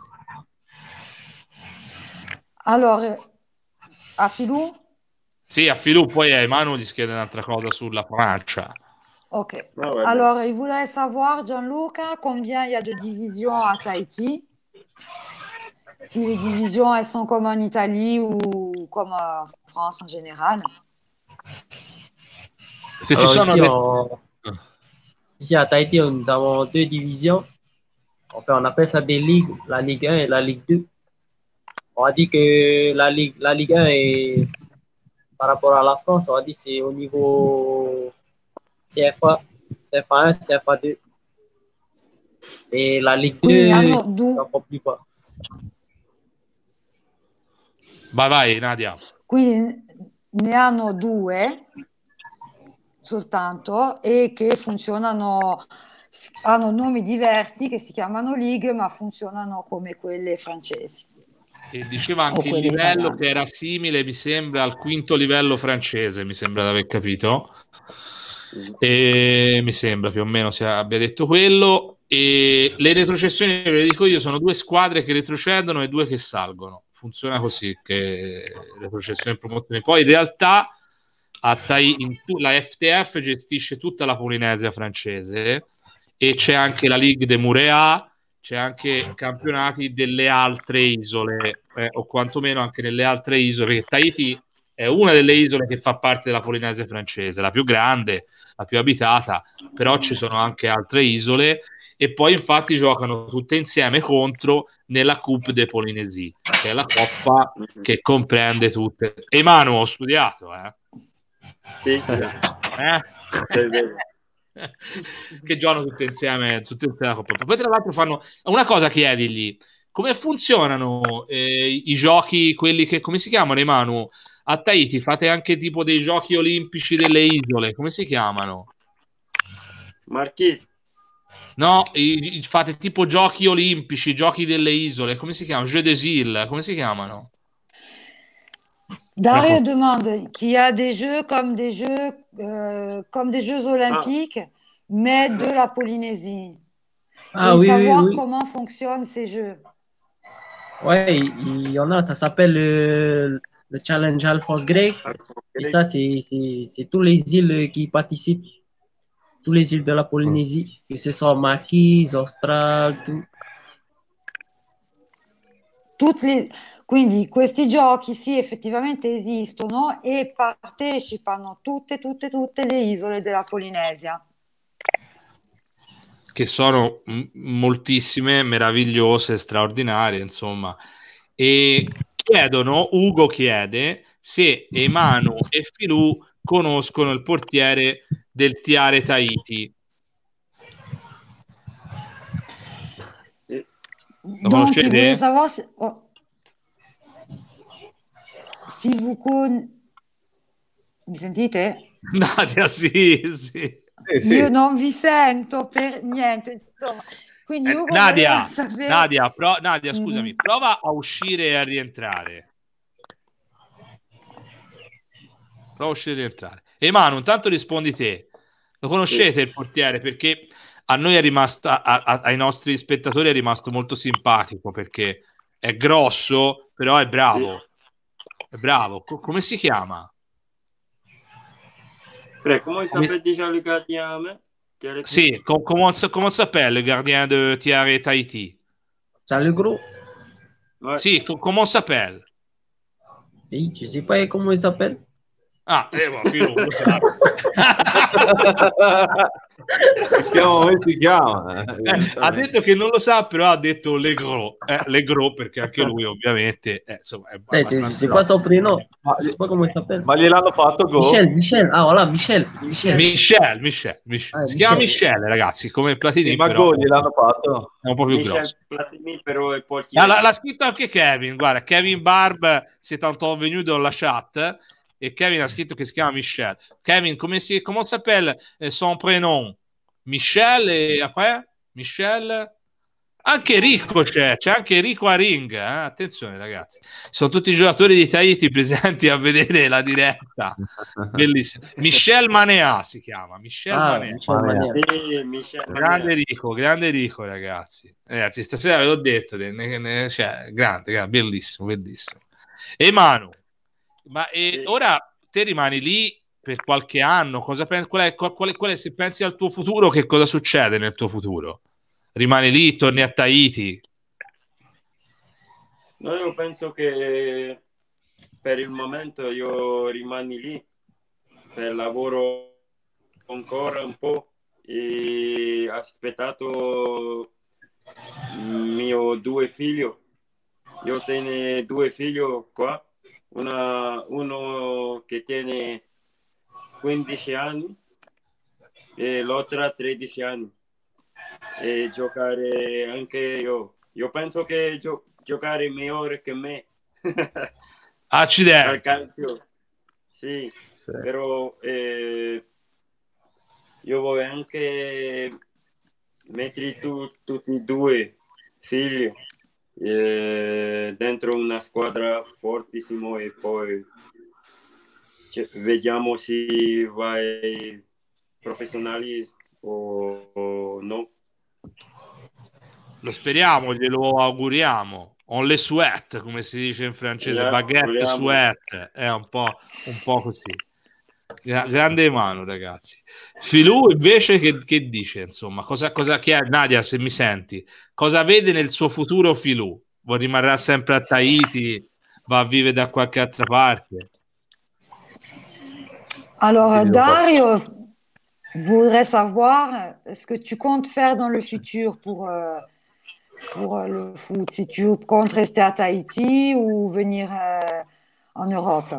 Allora, a Filù? Sì, a Filù, poi a Emanu gli chiede un'altra cosa sulla Francia. Ok. Oh, alors, il voulait savoir, Gianluca, combien il y a de divisions à Tahiti? Si les divisions, elles sont comme en Italie ou comme en France en général? Si Alors, ci sono ici, le... on... ici à Tahiti, nous avons deux divisions. Enfin, on appelle ça des ligues, la Ligue un et la Ligue deux. On a dit que la Ligue, la Ligue un est, par rapport à la France, on a dit que c'est au niveau C F A, C F A un, C F A deux. Et la Ligue deux, c'est un peu plus bas. Vai, vai, Nadia. Quindi ne hanno due soltanto e che funzionano, hanno nomi diversi che si chiamano Ligue, ma funzionano come quelle francesi. E diceva anche il livello italiane. Che era simile, mi sembra, al quinto livello francese, mi sembra di aver capito. E mi sembra più o meno si abbia detto quello. E le retrocessioni, ve le dico io, sono due squadre che retrocedono e due che salgono. Funziona così, che retrocessione e promozione. Poi in realtà a Tai- in tu- la F T F gestisce tutta la Polinesia francese e c'è anche la Ligue de Moorea, c'è anche campionati delle altre isole, eh, o quantomeno anche nelle altre isole, perché Tahiti è una delle isole che fa parte della Polinesia francese, la più grande, la più abitata, però ci sono anche altre isole, e poi infatti giocano tutte insieme contro nella Coupe de Polynésie, che è la coppa che comprende tutte. E Manu, ho studiato, eh? Sì, eh? è vero. Che giocano tutte insieme, tutte insieme la coppa. Poi tra l'altro fanno una cosa, chiedigli come funzionano eh, i giochi, quelli che, come si chiamano, Manu? A Tahiti fate anche tipo dei giochi olimpici delle isole, come si chiamano? Marchese. No, i, i- fate tipo giochi olimpici, giochi delle isole, come si chiamano? Jeux des îles, come si chiamano? Dario demande qu'il y a des jeux comme des jeux, euh, comme des Jeux olympiques, mais de la Polynésie. Ah Et oui, oui, savoir oui. comment fonctionnent ces jeux. Ouais, il y en a, ça s'appelle le, le Challenge Alphonse Grec. Et ça, c'est c'est- c'est tous les îles qui participent, tous les îles de la Polynésie, que ce soit Maquis, Austral, tout. Tutti le- Quindi questi giochi sì, effettivamente esistono e partecipano tutte, tutte, tutte le isole della Polinesia. Che sono m- moltissime, meravigliose, straordinarie, insomma. E chiedono, Ugo chiede se Emanu e Filù conoscono il portiere del Tiare Tahiti. Lo Donc, il conoscete? voulait savoir si, oh. Si vous con... Mi sentite? Nadia, sì, sì. Sì, sì. Io non vi sento per niente, insomma. Quindi Eh, Ugo Nadia, voleva sapere... Nadia, pro- Nadia, Mhm. scusami, prova a uscire e a rientrare. Prova a uscire e rientrare. Emanu, intanto rispondi te. Lo conoscete il portiere? Perché a noi è rimasto, a- a- ai nostri spettatori è rimasto molto simpatico, perché è grosso, però è bravo. È bravo. Co- come si chiama? Après, comment il Come- s'appelle déjà le gardien? Hein? Qui a les- Sì, co- comment, s- comment s'appelle le gardien de Tiare Tahiti? Charles Gros, Ouais. Sì, co- comment s'appelle? oui, je sais pas comment il s'appelle. Ah, eh, ma Filù, lo sa. Si chiama come si chiama? Eh, ha detto che non lo sa, però ha detto Le Gros, eh, Le Gros, perché anche lui ovviamente eh, insomma, è Eh, c'est abbastanza- c'est pas son prénom, Ma, je sais pas comment il s'appelle. ma gliel'hanno fatto go? Michel, Michel, ah voilà, Michel, Michel. Michel, Michel, Michel. Ah, Si chiama Michel. Michel, ragazzi, come il Platini, Sì, ma però go gliel'hanno fatto? è un po' più Michel grosso. Platini, però è portiere. Ah, l'ha, l'ha scritto anche Kevin, guarda, Kevin Barb, c'est tanto venuto dalla chat, e Kevin ha scritto che si chiama Michel. Kevin, come si, comment s'appelle eh, son prénom? Michel e après? Michel? Anche Rico c'è, c'è anche Rico a ring, eh? Attenzione ragazzi, sono tutti i giocatori di Tahiti presenti a vedere la diretta, bellissimo. Michel Manea si chiama, Michel Ah, Manea. Michel Mania. Sì, Michel Grande Manea. Rico, grande Rico, ragazzi. Ragazzi, stasera ve l'ho detto, ne- ne- cioè, grande, grande, bellissimo, bellissimo. E Manu, ma e Sì. ora te rimani lì per qualche anno? Cosa pensi? Qual è, qual- qual è- qual è- se pensi al tuo futuro, che cosa succede nel tuo futuro? Rimani lì, torni a Tahiti? No, io penso che per il momento io rimani lì, per lavoro ancora un po' e aspettato mio due figli. Io tengo due figli qua, una, uno che tiene quindici anni e l'altra tredici anni. E giocare anche io. Io penso che gio- giocare migliore che me al Accidenti. calcio. Sì, Sì. però eh, io voglio anche mettere tu- tutti e due figli eh, dentro una squadra fortissima e poi cioè, vediamo se vai professionali o, o no. Lo speriamo, glielo auguriamo. On le souhaite, come si dice in francese, Esatto, baguette speriamo. souhaite, è un po', un po' così. Gra- grande mano, ragazzi. Filù invece che, che dice, insomma, cosa, cosa che Nadia, se mi senti, cosa vede nel suo futuro Filù? Vuoi rimarrà sempre a Tahiti? Va a vivere da qualche altra parte? Alors, Ti euh, dico qua. Dario voudrait savoir euh, ce que tu comptes faire dans le futur pour, euh, pour euh, le foot. Si tu comptes rester à Tahiti ou venir euh, en Europe.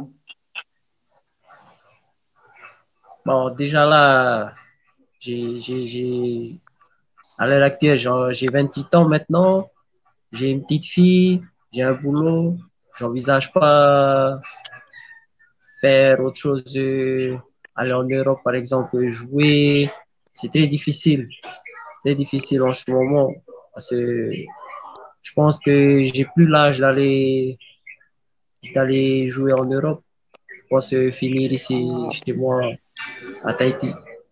Bon, déjà là, j'ai, j'ai, j'ai, à l'heure actuelle, genre, j'ai vingt-huit ans maintenant. J'ai une petite fille, j'ai un boulot. J'envisage pas faire autre chose, euh, aller en Europe, par exemple, jouer. C'est très difficile, très difficile en ce moment. Parce que je pense que j'ai plus l'âge d'aller, d'aller jouer en Europe. Je pense euh, finir En ici Europe. chez moi à Tahiti.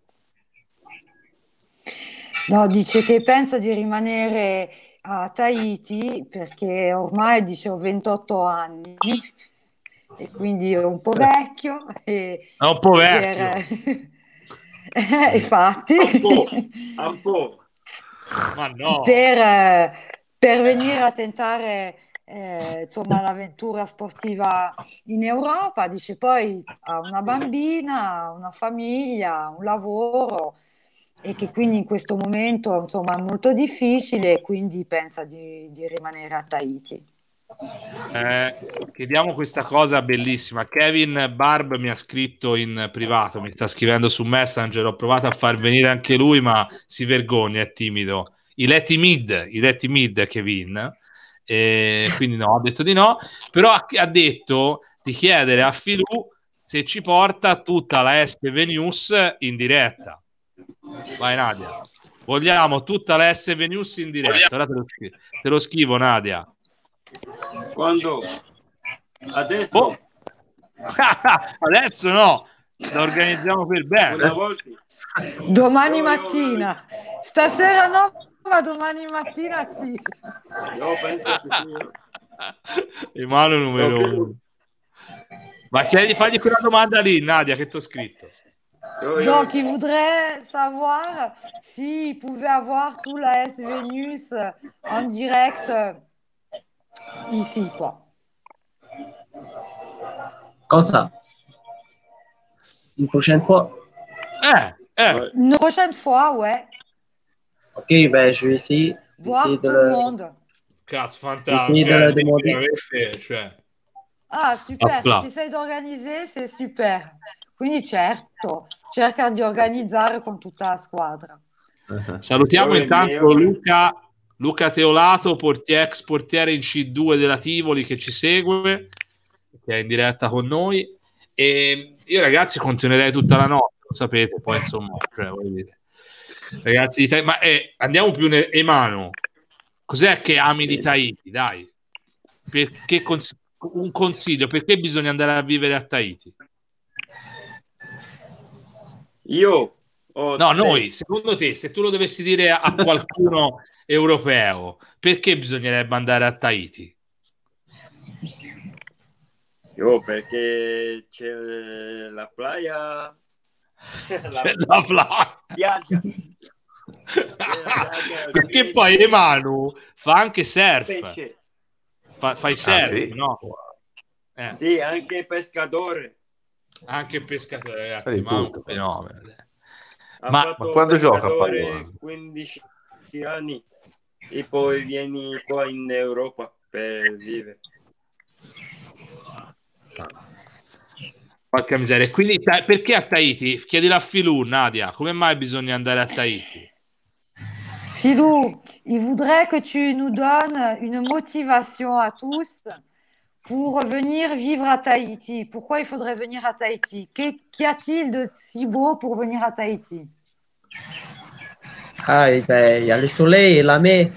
No, dice che pensa di rimanere a Tahiti perché ormai dice ho ventotto anni e quindi è un po' vecchio e È un po' vecchio. per... Eh, infatti, Un po', un po'. Ma no. per, eh, per venire a tentare eh, insomma l'avventura sportiva in Europa, dice poi ha una bambina, una famiglia, un lavoro e che quindi in questo momento insomma è molto difficile e quindi pensa di, di rimanere a Tahiti. Eh, chiediamo questa cosa bellissima. Kevin Barb mi ha scritto in privato, mi sta scrivendo su Messenger. Ho provato a far venire anche lui, ma si vergogna, è timido. Il è timid, il è timid Kevin. E quindi no, ha detto di no. Però ha, ha detto di chiedere a Filù se ci porta tutta la S V News in diretta. Vai Nadia. Vogliamo tutta la S V News in diretta. Ora te lo, scri- te lo scrivo, Nadia. Quando? Adesso? Oh. Adesso no, la organizziamo per Una bene. volta? Domani Io- io- mattina, stasera no, ma domani mattina sì. Io penso che sì. Emanuele numero Ok. uno. Ma chiedi, fagli quella domanda lì, Nadia, che ti ho scritto. Io- io- Donc, il voudrait savoir s'il pouvait avoir tout la S V News en direct euh, ici, quoi. Comme ça. Une prochaine fois. Eh, eh. Ouais. Une prochaine fois, ouais, Ok, ben je vais essayer. Je vais voir essayer de tout le le, monde. Cazzo, je vais fantastico. essayer de Eh, le demander. veramente, cioè. Ah, super, se Applaus. ti sei da organizzare, c'est super. Quindi certo, cerca di organizzare con tutta la squadra. Salutiamo Io il intanto mio- Luca, Luca Teolato, portiere, ex portiere in C due della Tivoli, che ci segue, che è in diretta con noi. E io, ragazzi, continuerei tutta la notte, lo sapete, poi insomma, cioè, voglio dire. Ragazzi di Tahiti, ma eh, andiamo più nel Emano. Cos'è che ami di Tahiti? Dai, perché cons- un consiglio, perché bisogna andare a vivere a Tahiti? Io o No, te? noi, secondo te, se tu lo dovessi dire a qualcuno europeo, perché bisognerebbe andare a Tahiti? Io perché c'è la playa, la C'è la playa. spiaggia. piaggia, Perché pesce. poi Emanu fa anche surf, Pesce. fa, fai surf, sì? no? Eh, Sì, anche pescatore. anche pescatore, ragazzi, Fai di ma è un tutto. fenomeno. Ha Ma- fatto ma quando gioca pescatore poi? quindici anni e poi vieni qua in Europa per vivere. Porca miseria. Quindi ta- perché a Tahiti? Chiedilo a Filù, Nadia, come mai bisogna andare a Tahiti? Philou, il voudrait que tu nous donnes une motivation à tous pour venir vivre à Tahiti. Pourquoi il faudrait venir à Tahiti? Qu'y qu'y a-t-il de si beau pour venir à Tahiti? Ah, et ben, il y a le soleil et la mer.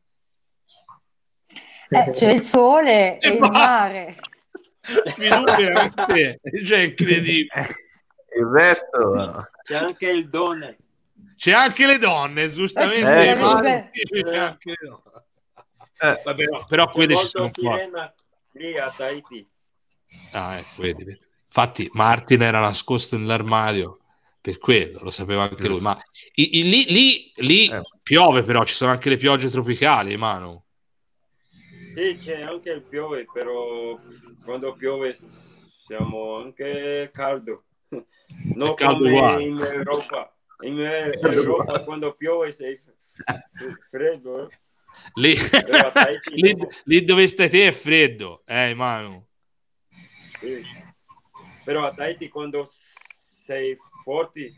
Eh, c'è il sole e il mare. Filù veramente, cioè, incredibile. Il resto, C'è anche il donne. C'è anche le donne, giustamente. Eh, Emanu beh. dice c'è anche le donne. eh, Vabbè, no, però C'è quelle ci molto sono qua. sirena lì a Tahiti. Ah, ecco, vedi, vedi. Infatti Martin era nascosto nell'armadio per quello, lo sapeva anche lui. Ma i- i- lì, lì, lì Eh. piove, però ci sono anche le piogge tropicali, Manu. Sì, c'è anche il piove, però quando piove siamo anche caldo. No caldo come uguale. in Europa. In Europa quando piove sei f- freddo. Eh? Lì, Però a Tahiti lì, no. lì dove stai te è freddo, eh, Manu. Sì. Però a Tahiti quando sei forti.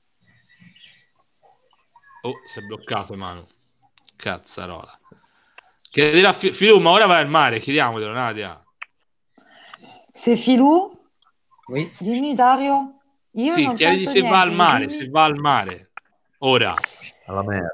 Oh, si è bloccato, Manu. Cazzarola. Chiederà a Fi- Filù, ma ora vai al mare, chiediamolo, Nadia. Se Filù, Oui. dimmi Dario, io Sì, non chiedi sento se va niente, al mare, dimmi. se va al mare. Ora. Alla mer.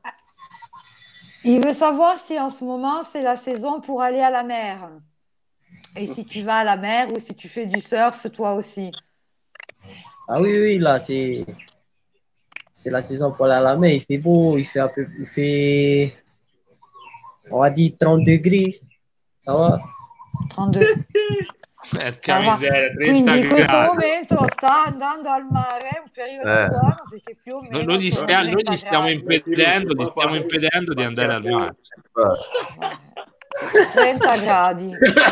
Il veut savoir si en ce moment c'est la saison pour aller à la mer. Et si tu vas à la mer ou si tu fais du surf toi aussi. Ah oui, oui, là, c'est c'est la saison pour aller à la mer. Il fait beau, il fait un peu, il fait, on va dire trente degrés. Ça va? trentadue. Porca Ça va. miseria, trenta Quindi in questo gradi. momento sta andando al mare, un periodo Eh. buono perché più o Noi, meno noi gli, sono stia- noi trenta gli stiamo gradi. impedendo, gli stiamo impedendo di andare al mare. trenta gradi.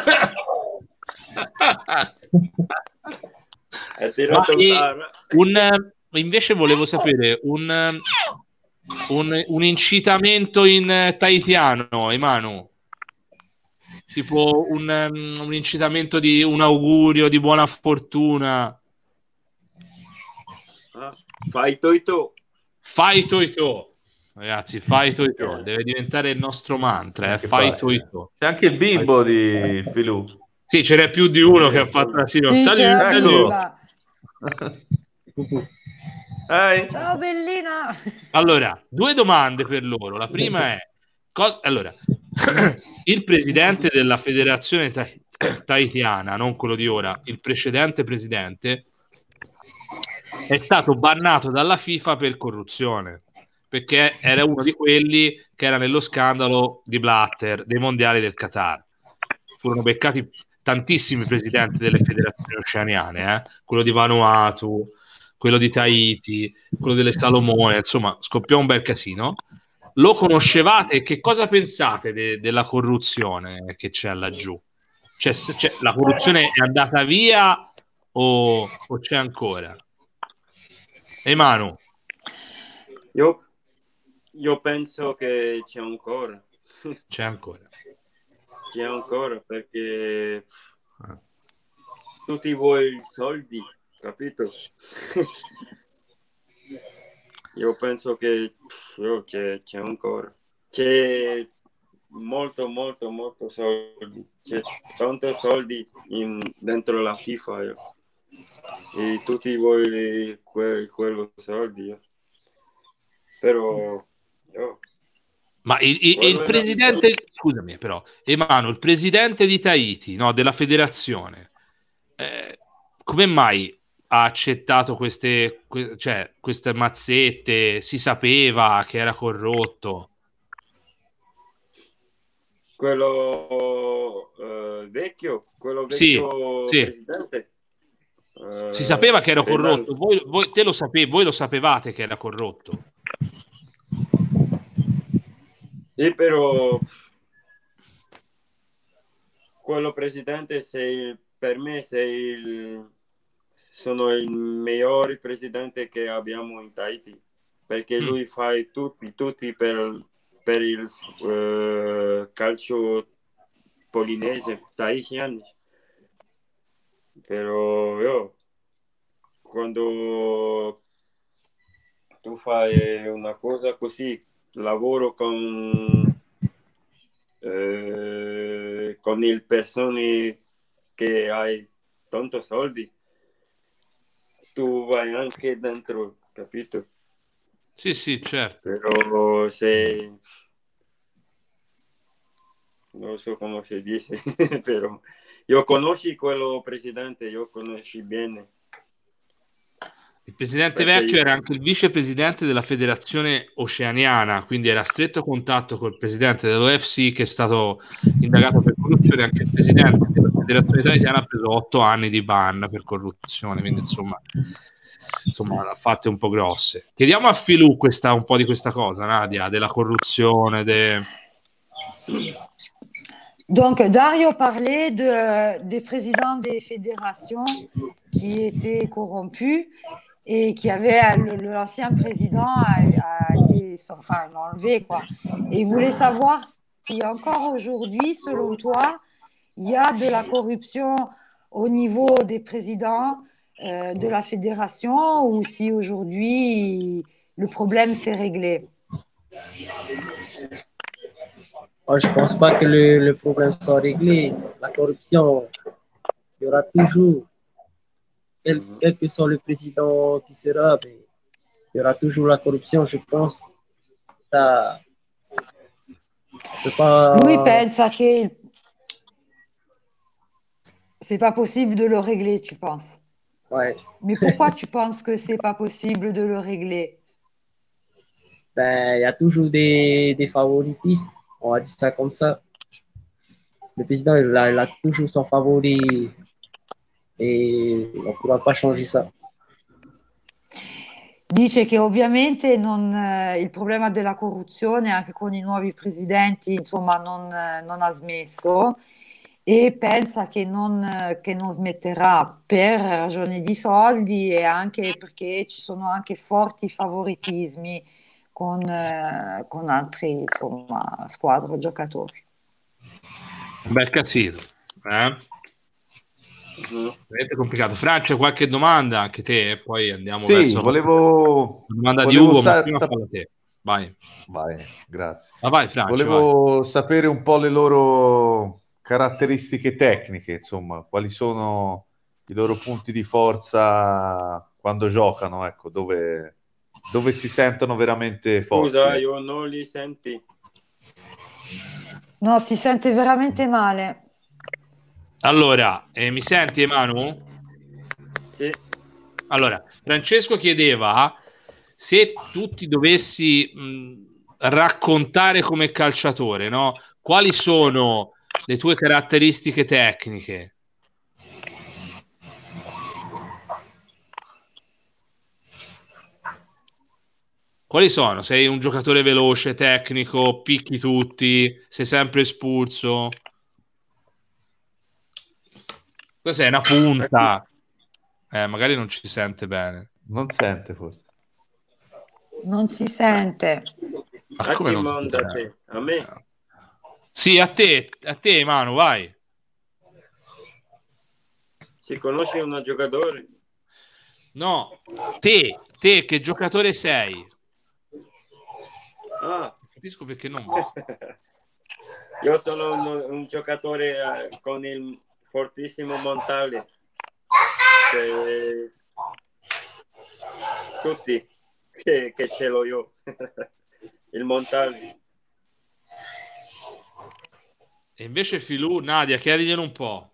È tirato Ma, e, un... un, invece volevo sapere un, un, un incitamento in tahitiano, Emanu. Tipo un, um, un incitamento di un augurio di buona fortuna. Ah, fai toito. Fai toito. Ragazzi, fai toito. Deve diventare il nostro mantra. Eh? Fai toito. C'è anche il bimbo di Filù. Sì, ce n'è più di uno che ha fatto la sino. Sì, c'è la Eccolo. bimba. Ehi. Ciao bellina. Allora, due domande per loro. La prima è co- allora, il presidente della federazione ta- tahitiana, non quello di ora, il precedente presidente è stato bannato dalla FIFA per corruzione, perché era uno di quelli che era nello scandalo di Blatter dei mondiali del Qatar. Furono beccati tantissimi presidenti delle federazioni oceaniane, eh? Quello di Vanuatu, quello di Tahiti, quello delle Salomone, insomma, scoppiò un bel casino. Lo conoscevate? Che cosa pensate de- della corruzione che c'è laggiù? Cioè, se- cioè, la corruzione è andata via o, o c'è ancora? Emanu, Io, io penso che c'è ancora. c'è ancora. C'è ancora perché tutti vuoi soldi, capito? Io penso che oh, c'è, c'è ancora. C'è molto, molto, molto soldi. C'è tanto soldi in, dentro la FIFA. Io. E tutti vuoi quel, quello soldi. Io. Però... Io, Ma il, il- il presidente, scusami però, Emanu, il presidente di Tahiti, no, della federazione, eh, come mai ha accettato queste, que- cioè, queste mazzette? Si sapeva che era corrotto? quello eh, vecchio, quello vecchio Sì, sì. presidente. Eh, Si sapeva che era Renal. corrotto, voi, voi, te lo sape- voi lo sapevate che era corrotto? Sì, però quello presidente sei, per me sei il, sono il migliore presidente che abbiamo in Tahiti, perché Mm. lui fa tutti, tutti per, per il eh, calcio polinese, tahitiano. Però io, quando tu fai una cosa così, lavoro con eh, con le persone che hai tanto soldi, tu vai anche dentro, capito? Sì, sì, certo. Però se non so come si dice, però io conosci quello presidente, io conosci bene. Il presidente Perché vecchio io- era anche il vicepresidente della federazione oceaniana, quindi era a stretto contatto col presidente dell'O F C che è stato indagato per corruzione. Anche il presidente della federazione italiana ha preso otto anni di ban per corruzione, quindi insomma, insomma l'ha fatte un po' grosse. Chiediamo a Filù questa, un po' di questa cosa, Nadia, della corruzione. De... Donc, Dario parlait de, des présidents des fédérations qui étaient corrompus et qui avaient l'ancien président a, a été, enfin, l'a enlevé, quoi. Et il voulait savoir si encore aujourd'hui, selon toi, il y a de la corruption au niveau des présidents euh, de la fédération ou si aujourd'hui le problème s'est réglé. Moi, je ne pense pas que le, le problème soit réglé. La corruption, il y aura toujours, quel, quel que soit le président qui sera, mais il y aura toujours la corruption, je pense. Ça, pas... Lui pensa che c'est pas possible de le régler, tu penses? Ouais. Mais pourquoi tu penses que c'est pas possible de le régler? Ben, il y a toujours des, des favoritistes, on va dire ça comme ça. Le président, il a, il a toujours son favori e non pourra pas changer ça. Dice che ovviamente non, eh, il problema della corruzione anche con i nuovi presidenti insomma non, eh, non ha smesso e pensa che non, che non smetterà per ragioni di soldi e anche perché ci sono anche forti favoritismi con, eh, con altri insomma squadre giocatori. Un bel cazzino, eh? Mm. Veramente complicato. Francia, qualche domanda anche te, e poi andiamo Sì, verso volevo... la domanda volevo di Ugo, sa- ma prima sap- falla te. Vai. Vai, grazie. Ma vai, Francia, Volevo sapere un po' le loro caratteristiche tecniche, insomma, quali sono i loro punti di forza quando giocano, ecco, dove, dove si sentono veramente forti. Scusa, io non li senti. No, si sente veramente male. Allora, eh, mi senti, Emanu? Sì. Allora, Francesco chiedeva se tu ti dovessi mh, raccontare come calciatore, no? Quali sono le tue caratteristiche tecniche? Quali sono? Sei un giocatore veloce, tecnico, picchi tutti, sei sempre espulso? Cos'è? Una punta? Eh, magari non ci sente bene. Non sente forse. Non si sente. Ma A come chi non si manda a sente? te? A me? Sì, a te, a te, Manu, vai. Si conosce un giocatore? No, te, te che giocatore sei? Ah, Capisco perché non. io sono un, un giocatore eh, con il fortissimo Montale. Che... Tutti che, che ce l'ho io. Il Montale. E invece Filù, Nadia, chiediglielo un po'.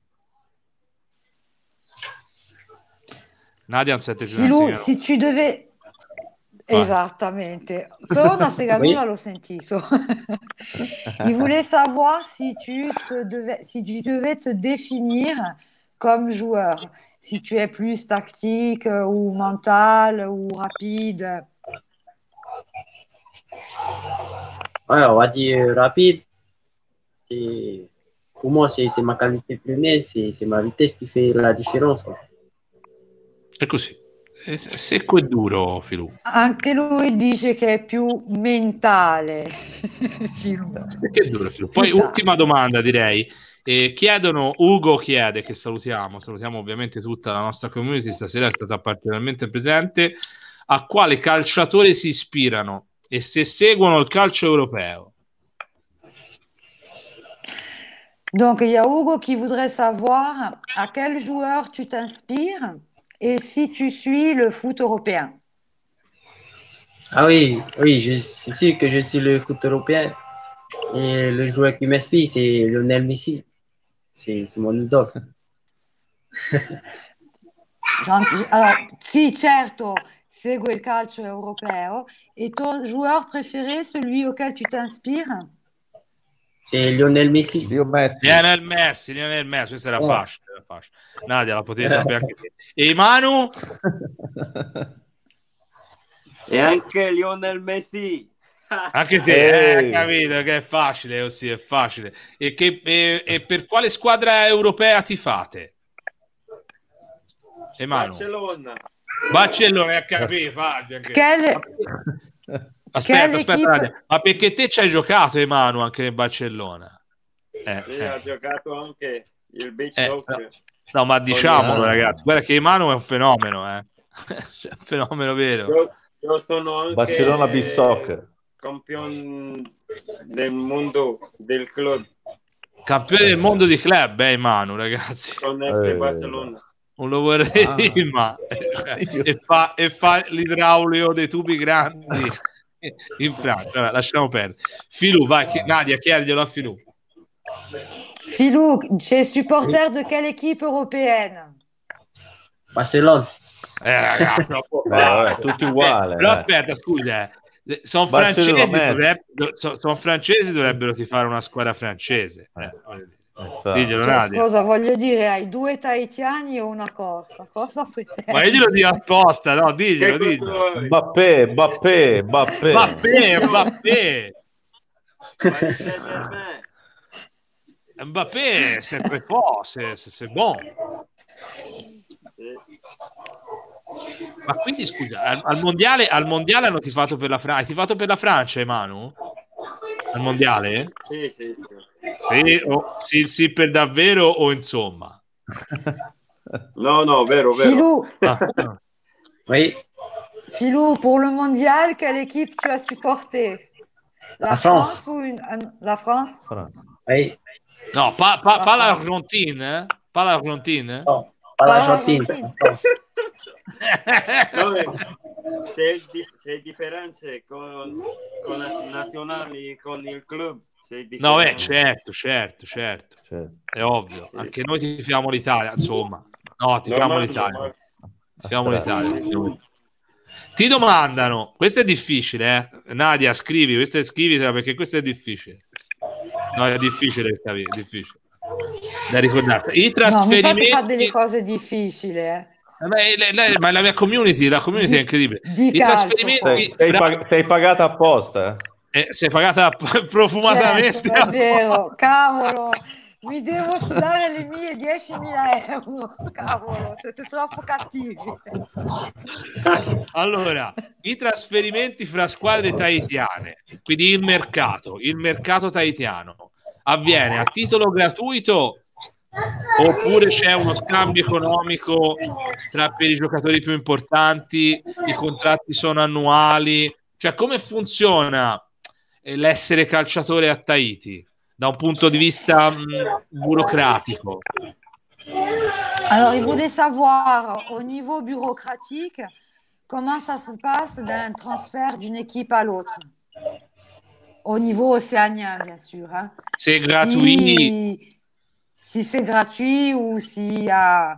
Nadia non sente più una Filù, segnale. se tu devais... Vai. Esattamente. Però una seganola l'ho sentito. Il voulait savoir si tu, te devais, si tu devais te définir comme joueur. Si tu es plus tactique euh, ou mental ou rapide. Ouais, on va dire rapide. C'est, pour moi, c'est, c'est ma qualité première, c'est, c'est ma vitesse qui fait la différence. Quoi. È così. È secco e duro, Filù. Anche lui dice che è più mentale. Filù. Secco e duro, Filù. Poi Mentale. ultima domanda, direi. Eh, chiedono, Ugo chiede, che salutiamo, salutiamo ovviamente tutta la nostra community, stasera è stata particolarmente presente, a quale calciatore si ispirano e se seguono il calcio europeo. Donc, il y a Hugo qui voudrait savoir à quel joueur tu t'inspires et si tu suis le foot européen. Ah oui, oui, je, c'est sûr que je suis le foot européen. Et le joueur qui m'inspire, c'est Lionel Messi. C'est, c'est mon idole. Jean- Alors, sì, certo, segue il calcio europeo. Et ton joueur préféré, celui auquel tu t'inspires? C'est Lionel Messi. Dio Messi. Lionel Messi, Lionel Messi, questa era Oh. facile, era facile. Nadia la potevi sapere anche te. E Manu? E anche Lionel Messi. Anche te, Ehi. eh, capito che è facile, sì, è facile. E, che, e, e per quale squadra europea tifate? Emanu. Barcellona. Barcellona, eh, capito, facile. Anche. Che le- Aspetta, che aspetta, l'equipe- Nadia. Ma perché te ci hai giocato, Emanu, anche nel Barcellona? Eh, Sì, eh. ha giocato anche il beach Eh, soccer. No, ma diciamolo, Ah. ragazzi, guarda che Emanu è un fenomeno, eh. Cioè, un fenomeno vero. Io, io sono anche Barcellona Beach Soccer. campione del mondo del club Campione del mondo di club, eh, Emanu, ragazzi. con F C Eh, Barcellona. Non lo vorrei Ah. dire, ma Io- e fa, e fa l'idraulico dei tubi grandi in Francia. Allora, lasciamo perdere. Filù, vai, chi- Nadia, chiediglielo a Filù. Filou, tu es supporter de quelle équipe européenne? Barcelona. Eh, ragazzi, non può Eh, fare. vabbè, tutti uguali, Eh, però eh. aspetta, scusa, eh. sono Barcellona, francesi, Metz. dovrebbero, so- son francesi, dovrebbero tifare una squadra francese. Eh, voglio dire. Infatti. Diglielo, Cioè, Nadia. scusa, voglio dire, hai due tahitiani o una corsa? Cosa pretendi? Ma io glielo dico apposta, no, Che diglielo, cosa diglielo. vuoi? Mbappé, Mbappé, Mbappé. Mbappé, Mbappé. Paris Saint-Germain. Mbappé, c'est très fort, c'est, c'est, c'est bon. Sì. Ma quindi scusa, al, al mondiale, al mondiale hanno tifato per la Francia. Hai tifato per la Francia, Emanu? Al mondiale? Sì, sì, sì. Sì, o, sì, sì, per davvero o insomma? No, no, vero, vero. Filou, Ah, Oui. Filou, pour le mondial, quelle équipe tu as supporté? La, La France. ou une... un- La France? Oui. no, pa, pa, pas l'Argentine, eh? Pas l'Argentine? Non, pas Pas l'Argentine. l'Argentine. la France. No, eh, c'è, di- c'è differenza con, con la nazionali, con il club. C'è No, eh, differenza. certo, certo, certo. Cioè, È ovvio. Sì. Anche noi tifiamo l'Italia, insomma. No, tifiamo Normale, l'Italia. normale. Tifiamo l'Italia. tifiamo l'Italia. Ti domandano, questo è difficile, eh? Nadia, scrivi, questo è, scrivitela perché questo è difficile. No, è difficile, questa via, è difficile. Da ricordare. I No, mi fate trasferimenti... fare delle cose difficili, eh. Eh, Ma, è- lei- lei- ma la mia community, la community è incredibile. Di I calcio, trasferimenti... sei, sei, fra- pag- sei pagata apposta, eh? eh, sei pagata profumatamente. Certo, è vero, cavolo, mi devo sudare le mie diecimila euro, cavolo, siete troppo cattivi. Allora, i trasferimenti fra squadre tahitiane, quindi il mercato, il mercato tahitiano, avviene a titolo gratuito oppure c'è uno scambio economico tra per i giocatori più importanti, i contratti sono annuali, cioè come funziona eh, l'essere calciatore a Tahiti da un punto di vista mh, burocratico? Alors, il voulait savoir au niveau bureaucratique comment ça se passe d'un transfert d'une équipe à l'autre. Au niveau océanien, bien sûr. Hein. C'est gratuit. Si, si c'est gratuit ou s'il y a...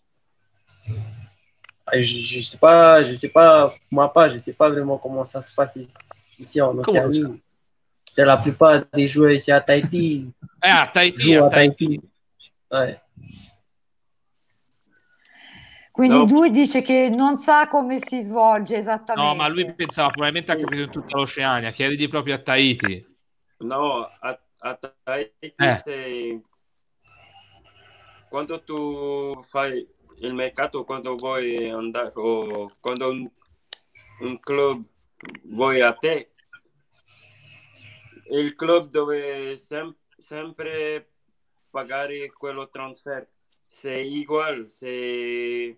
Je, je sais pas, je sais pas, pour ma part, je sais pas vraiment comment ça se passe ici, ici en Comment Océanie. C'est la plupart des joueurs ici à Tahiti Eh, a Tahiti, jouent a à Tahiti. Tahiti. Ouais. Quindi No. lui dice che non sa come si svolge esattamente. No, ma lui pensava probabilmente ha capito in tutta l'Oceania. Chiedigli proprio a Tahiti. No, a, a Tahiti Eh. sei... Quando tu fai il mercato, quando vuoi andare, o quando un, un club vuoi a te, il club deve sem- sempre pagare quello transfer. Se è uguale, se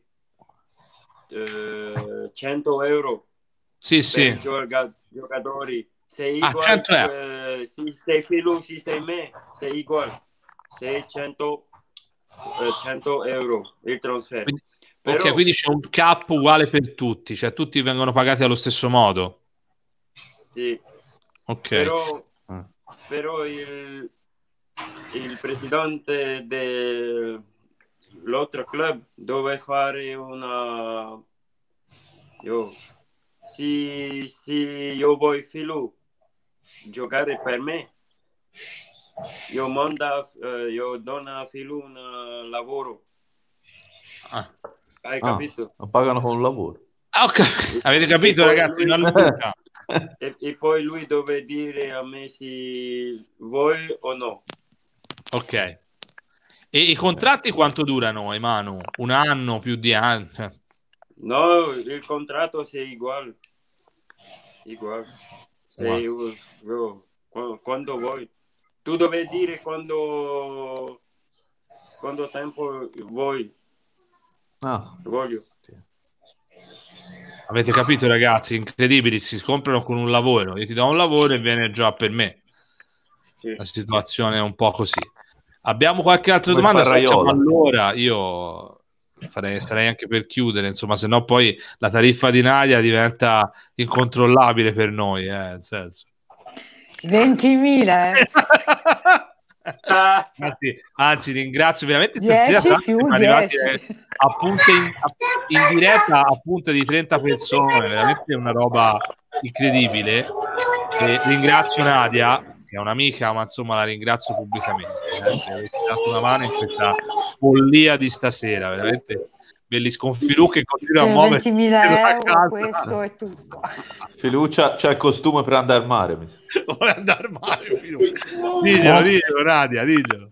eh, cento euro Sì, per sì. gioca- giocatori, se è Ah, uguale, cento euro. eh, se sei Filù, se sei me, se è uguale, se è cento, eh, cento euro il transfer. Quindi, Però- ok, quindi c'è un cap uguale per tutti, cioè tutti vengono pagati allo stesso modo. Sì, Ok. però, Ah. però il, il presidente dell'altro club deve fare una... Io, se, se io voglio Filù giocare per me, io manda, eh, io dono a Filù un eh, lavoro. Ah. Hai Ah, capito? lo pagano con un lavoro. Ah, ok. Avete capito, E poi ragazzi? lui- Una lucca. e, e poi lui deve dire a me se vuoi o no. Ok. E i contratti quanto durano, Emanu? Un anno, più di anni? No, il contratto è uguale. Uguale. Sei, Wow. quando, quando vuoi. Tu devi dire quando, quando tempo vuoi. No. Voglio. Avete capito, ragazzi? Incredibili, si comprano con un lavoro. Io ti do un lavoro e viene già per me. Sì. La situazione è un po' così. Abbiamo qualche altra Come domanda? Parraiola. Facciamo allora. Io farei, starei anche per chiudere, insomma, se no poi la tariffa di Nadia diventa incontrollabile per noi, eh, nel senso. ventimila, eh. Anzi, anzi, ringrazio veramente dieci più siamo arrivati dieci. a punte in, a- in diretta a punte di trenta persone, veramente una roba incredibile. E ringrazio Nadia, che è un'amica, ma insomma la ringrazio pubblicamente, eh, per averci dato una mano in questa follia di stasera, veramente bellissimo. Con Filù che continua a Per muoversi ventimila euro casa. questo è tutto. Filù c'ha, c'ha il costume per andare al mare. mi sa. Vuole andare al mare, Filù. Diglielo, diglielo, Nadia, diglielo.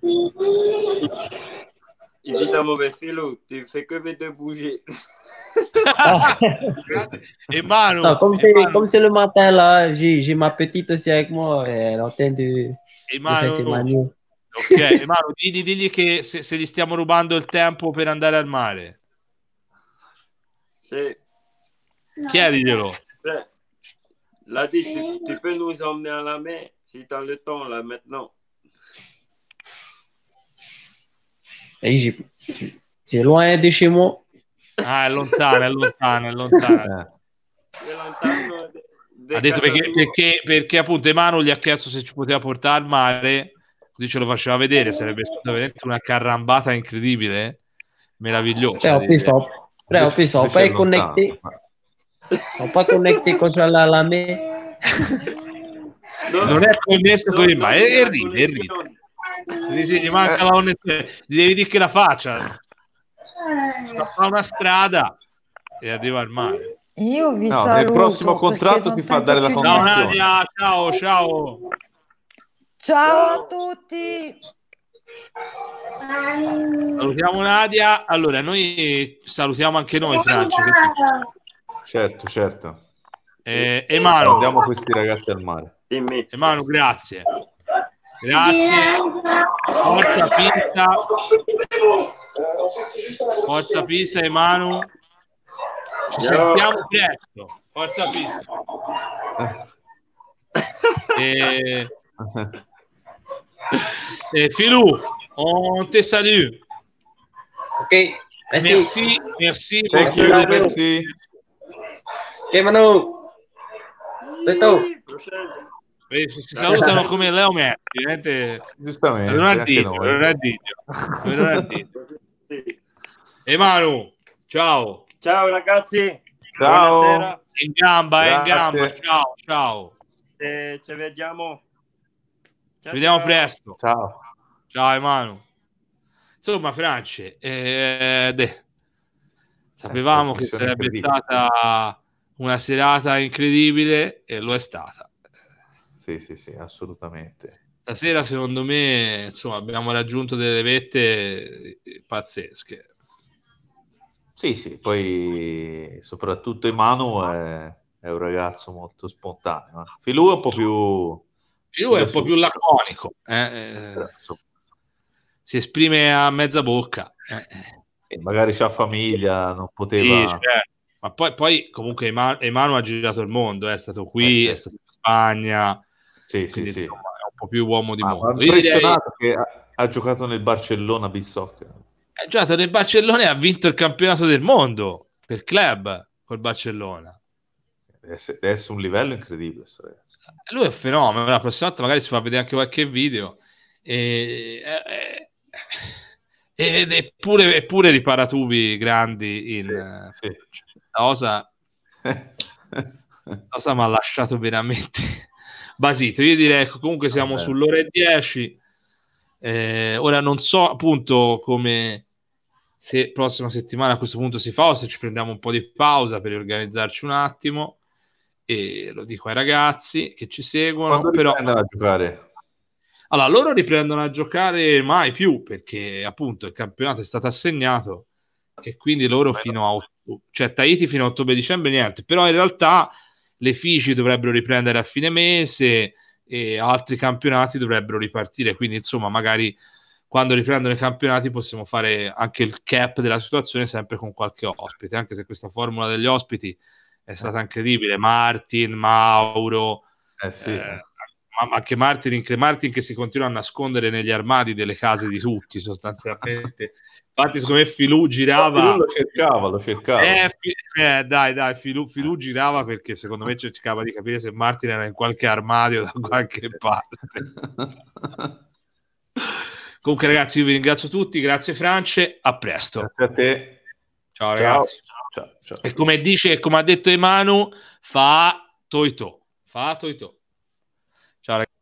Il dit un mauvais filou, tu fais que de bouger. Et Manu, Non, comme et c'est Manu, comme c'est le matin là, j'ai j'ai ma petite aussi avec moi, elle est en train de, et de faire ses Manu, manières. ok, e Manu, digli, digli che se, se gli stiamo rubando il tempo per andare al mare, C'est, chiediglielo. c'est- Là, dit, tu, tu peux nous emmener à la mer si tu as le temps là maintenant. Et j'ai- c'est loin de chez moi. Ah, è lontana, è lontana, è lontana. Eh. C'est lontano de Ha detto casa perché, sua. perché, perché appunto Emanu gli ha chiesto se ci poteva portare al mare, così ce lo faceva vedere, sarebbe stata veramente una carrambata incredibile, meravigliosa. Après, en plus, direi. on, après, en plus, on Invece peut è lontano. connecter. On peut connecter comme ça là, la mer. No, Non è connesso no, con il no, mare, e la ride, e ride. connessione. Sì, sì, gli manca Eh. la connessione, gli devi dire che la faccia. Si fa una strada e arriva al mare. Io vi No, nel saluto prossimo perché contratto non ti fa sento dare la più Ciao connessione. niente. Nadia, ciao, ciao. Ciao a tutti. Salutiamo Nadia. Allora, noi salutiamo anche noi, Francia. Che dici? Certo, certo. Eh, Emanu, Andiamo questi ragazzi al mare. Dimmi. Emanu, grazie. Grazie. Forza Pisa. Forza Pisa, Emanu. Ci Ciao. sentiamo presto. Forza Pisa. E... e Filou, on te salue. Ok, merci. Merci, merci. Thank beaucoup. you, merci. Ok, Manu. C'est tout. Prochaine. Eh, Si si salutano come Leo Messi, veramente. Giustamente, Non ha anche dito, noi. non ha dito, non ha dito. Sì. E Manu, ciao. Ciao ragazzi. Ciao. Buonasera. È in gamba, è in gamba. Grazie. Ciao, ciao. E ci vediamo. Ci vediamo ciao. presto. Ciao. Ciao, Emanu. Insomma, France, eh, de, sapevamo Eh, che trasmissione sarebbe incredibile. stata una serata incredibile e lo è stata. Sì, sì, sì, assolutamente. Stasera, secondo me, insomma, abbiamo raggiunto delle vette pazzesche. Sì, sì, poi soprattutto Emanu è, è un ragazzo molto spontaneo. eh. Filù è un po' più... Più è un su- po' più laconico, eh, eh, però, insomma, si esprime a mezza bocca. eh. sì, magari c'ha famiglia, non Sì, poteva... certo. Ma poi, poi comunque Ema- Emanu ha girato il mondo, è stato qui, Eh, è certo. stato in Spagna, Sì, sì, quindi sì. insomma, è un po' più uomo di Ma mi ha mondo. Io direi, impressionato che ha, ha giocato nel Barcellona Beach Soccer. ha giocato nel Barcellona e ha vinto il campionato del mondo per club col Barcellona. Deve essere, deve essere un livello incredibile sto ragazzo. Lui è un fenomeno, la prossima volta magari si fa vedere anche qualche video. E, e, ed è pure, è pure riparatubi grandi in... Sì, sì. La cosa, la cosa mi ha lasciato veramente basito. Io direi che comunque siamo Vabbè. sull'ora e dieci. Eh, ora non so appunto come, se prossima settimana a questo punto si fa o se ci prendiamo un po' di pausa per organizzarci un attimo. E e lo dico ai ragazzi che ci seguono. Quando però riprendono a giocare? Allora, loro riprendono a giocare mai più, perché appunto il campionato è stato assegnato e quindi loro fino a otto- cioè Tahiti fino a ottobre-dicembre niente, però in realtà le Figi dovrebbero riprendere a fine mese e altri campionati dovrebbero ripartire, quindi insomma magari quando riprendono i campionati possiamo fare anche il cap della situazione sempre con qualche ospite, anche se questa formula degli ospiti è stata incredibile. Martin, Mauro, Eh sì, eh, eh. ma anche Martin, che Martin che si continua a nascondere negli armadi delle case di tutti sostanzialmente. Infatti secondo me Filù girava Lui lo cercava, lo cercava. eh, fi- eh, dai dai Filù, Filù girava perché secondo me cercava di capire se Martin era in qualche armadio da qualche parte. Comunque ragazzi, io vi ringrazio tutti, grazie France, a presto. Grazie a te. Ciao Ciao. ragazzi. Ciao, ciao. E come dice, come ha detto Emanu, fa toito, fa toito. Ciao ragazzi.